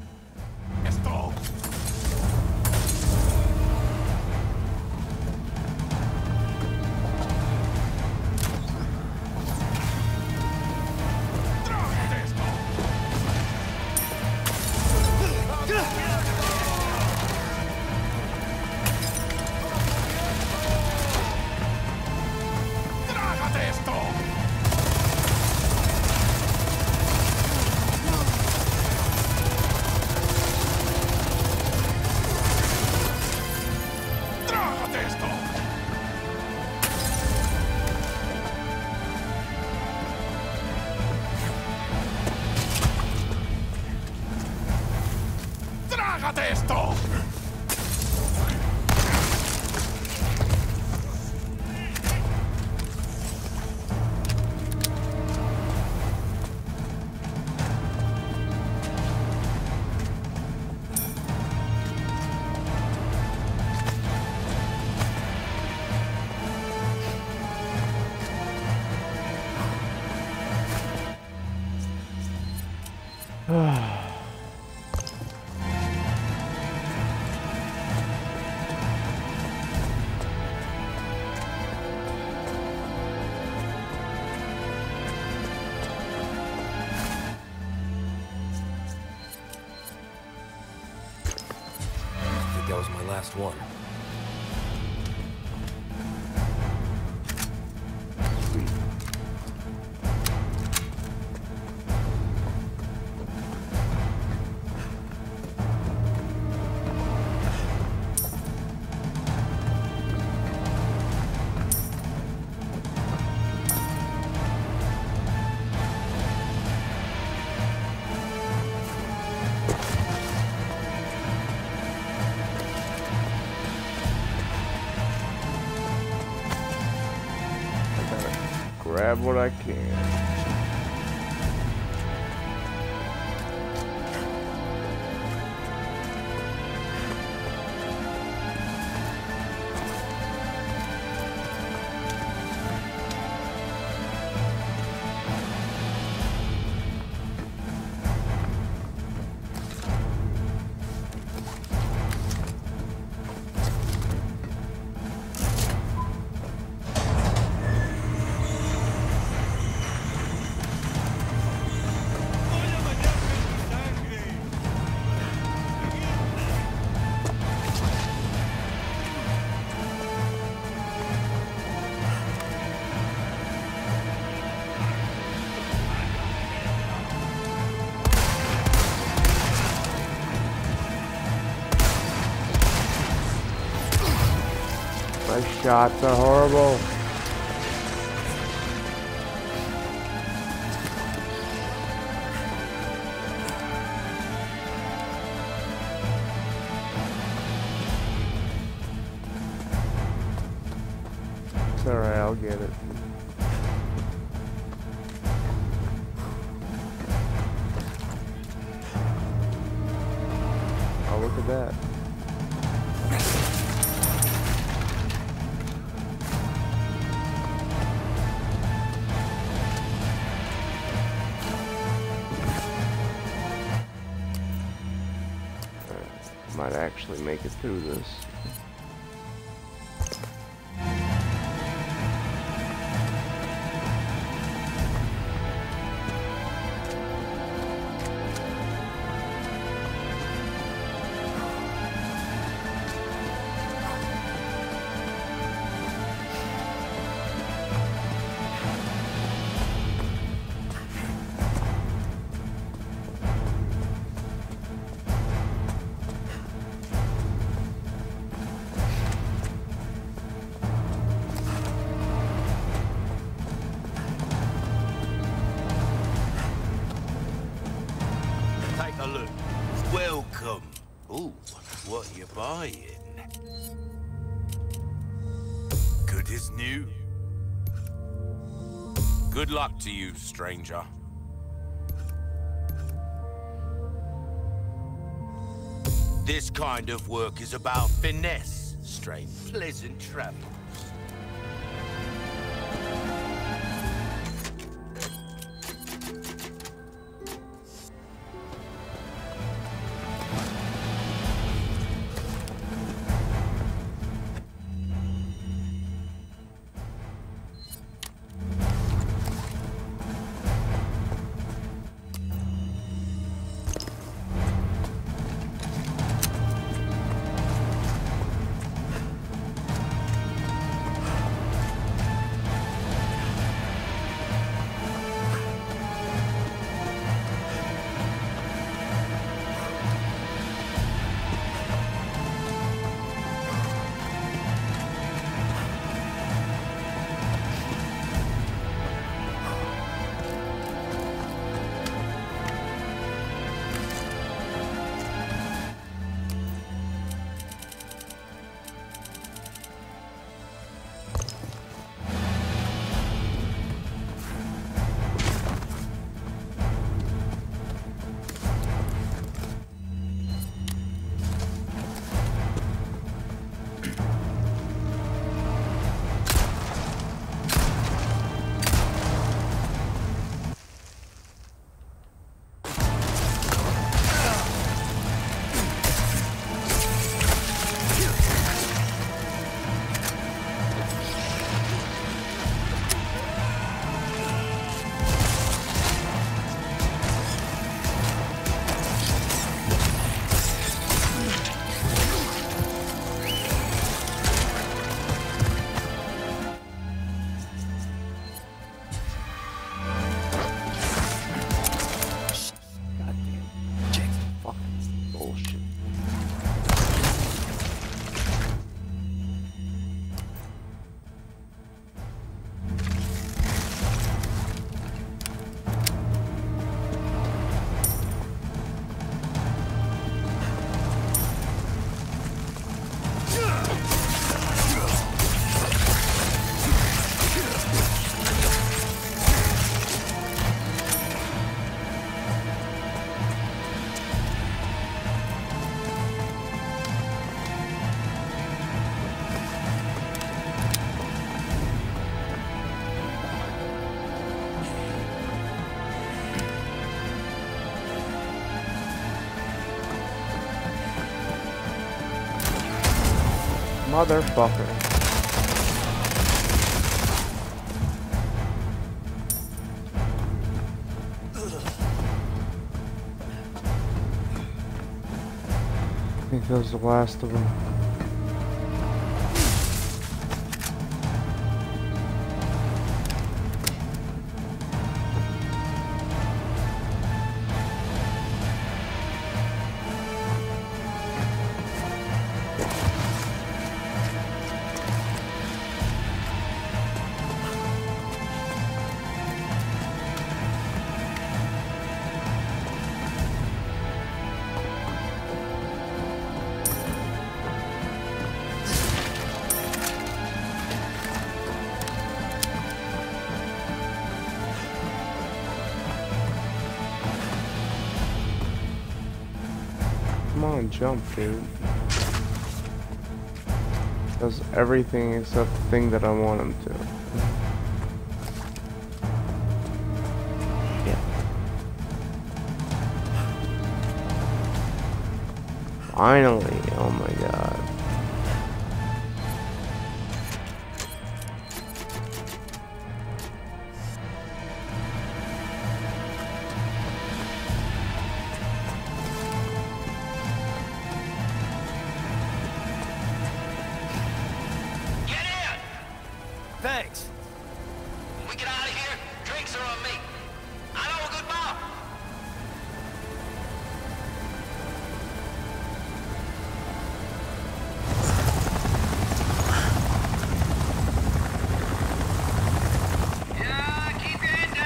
¡Trágate esto! That was my last one. Grab what I can. My shots are horrible. It's alright, I'll get it. Oh, look at that. Might actually make it through this. lying. Good as new. Good luck to you, stranger. This kind of work is about finesse, strange, pleasant travels. Motherfucker. I think that was the last of them. Come on, jump, dude. Does everything except the thing that I want him to. Yeah. Finally, oh my god. Thanks. When we get out of here, drinks are on me. I know a good bar. Yeah, keep your head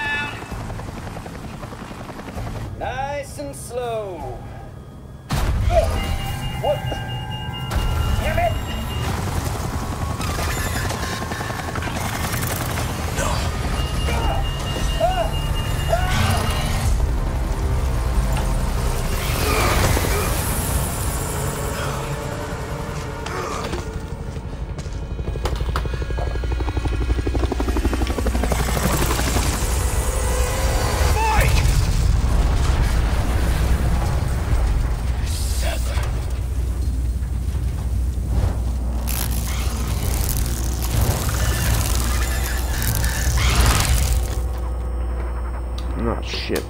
down. Nice and slow. Oh, what? shit.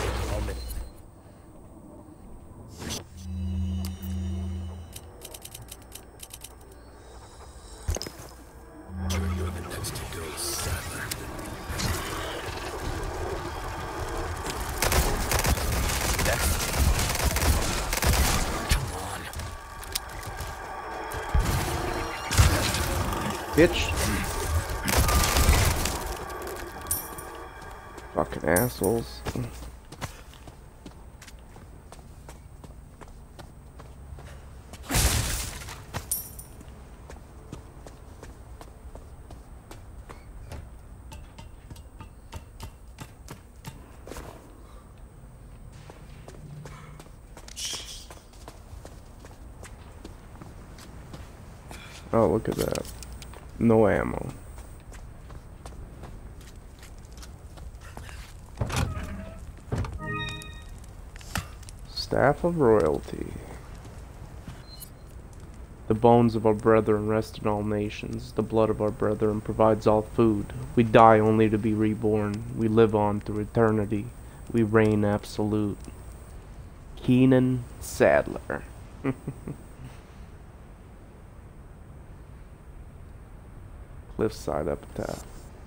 You're the next to go, Sadler. Come on. Bitch. Fucking assholes. Oh, look at that. No ammo. Staff of Royalty. The bones of our brethren rest in all nations. The blood of our brethren provides all food. We die only to be reborn. We live on through eternity. We reign absolute. Keenan Sadler. Cliffside Epitaph.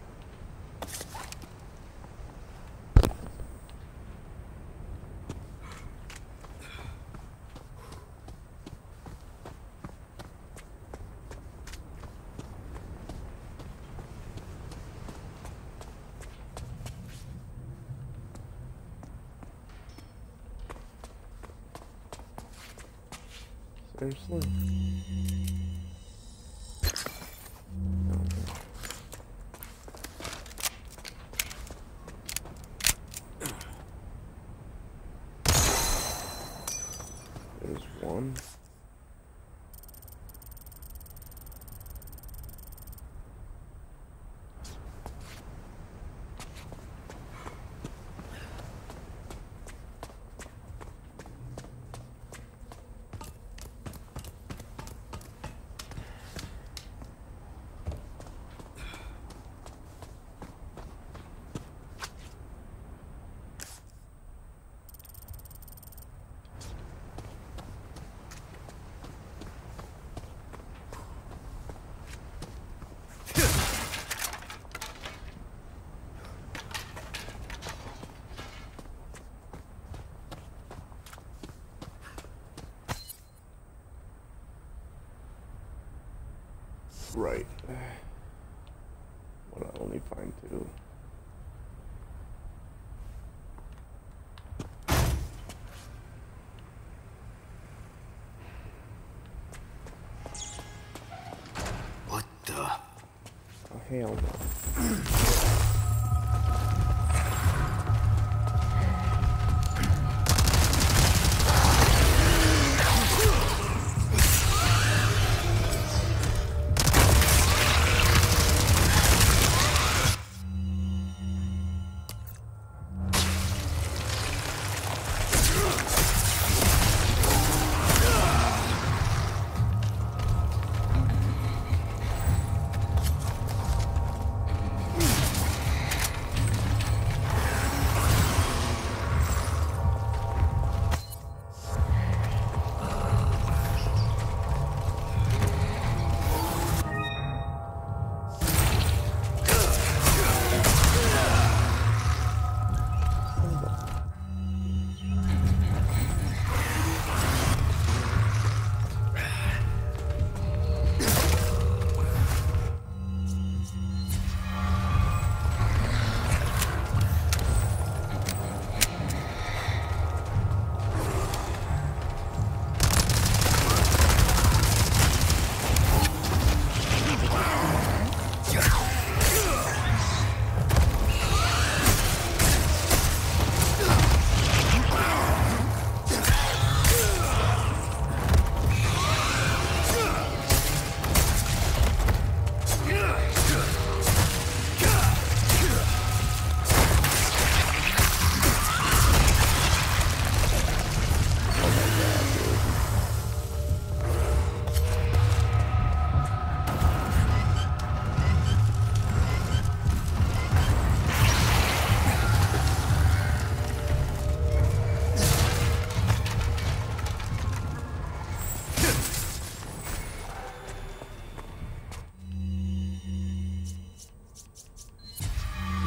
Seriously? There's one. Right. What I only find two. What the? Oh, hell no.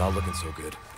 Not looking so good.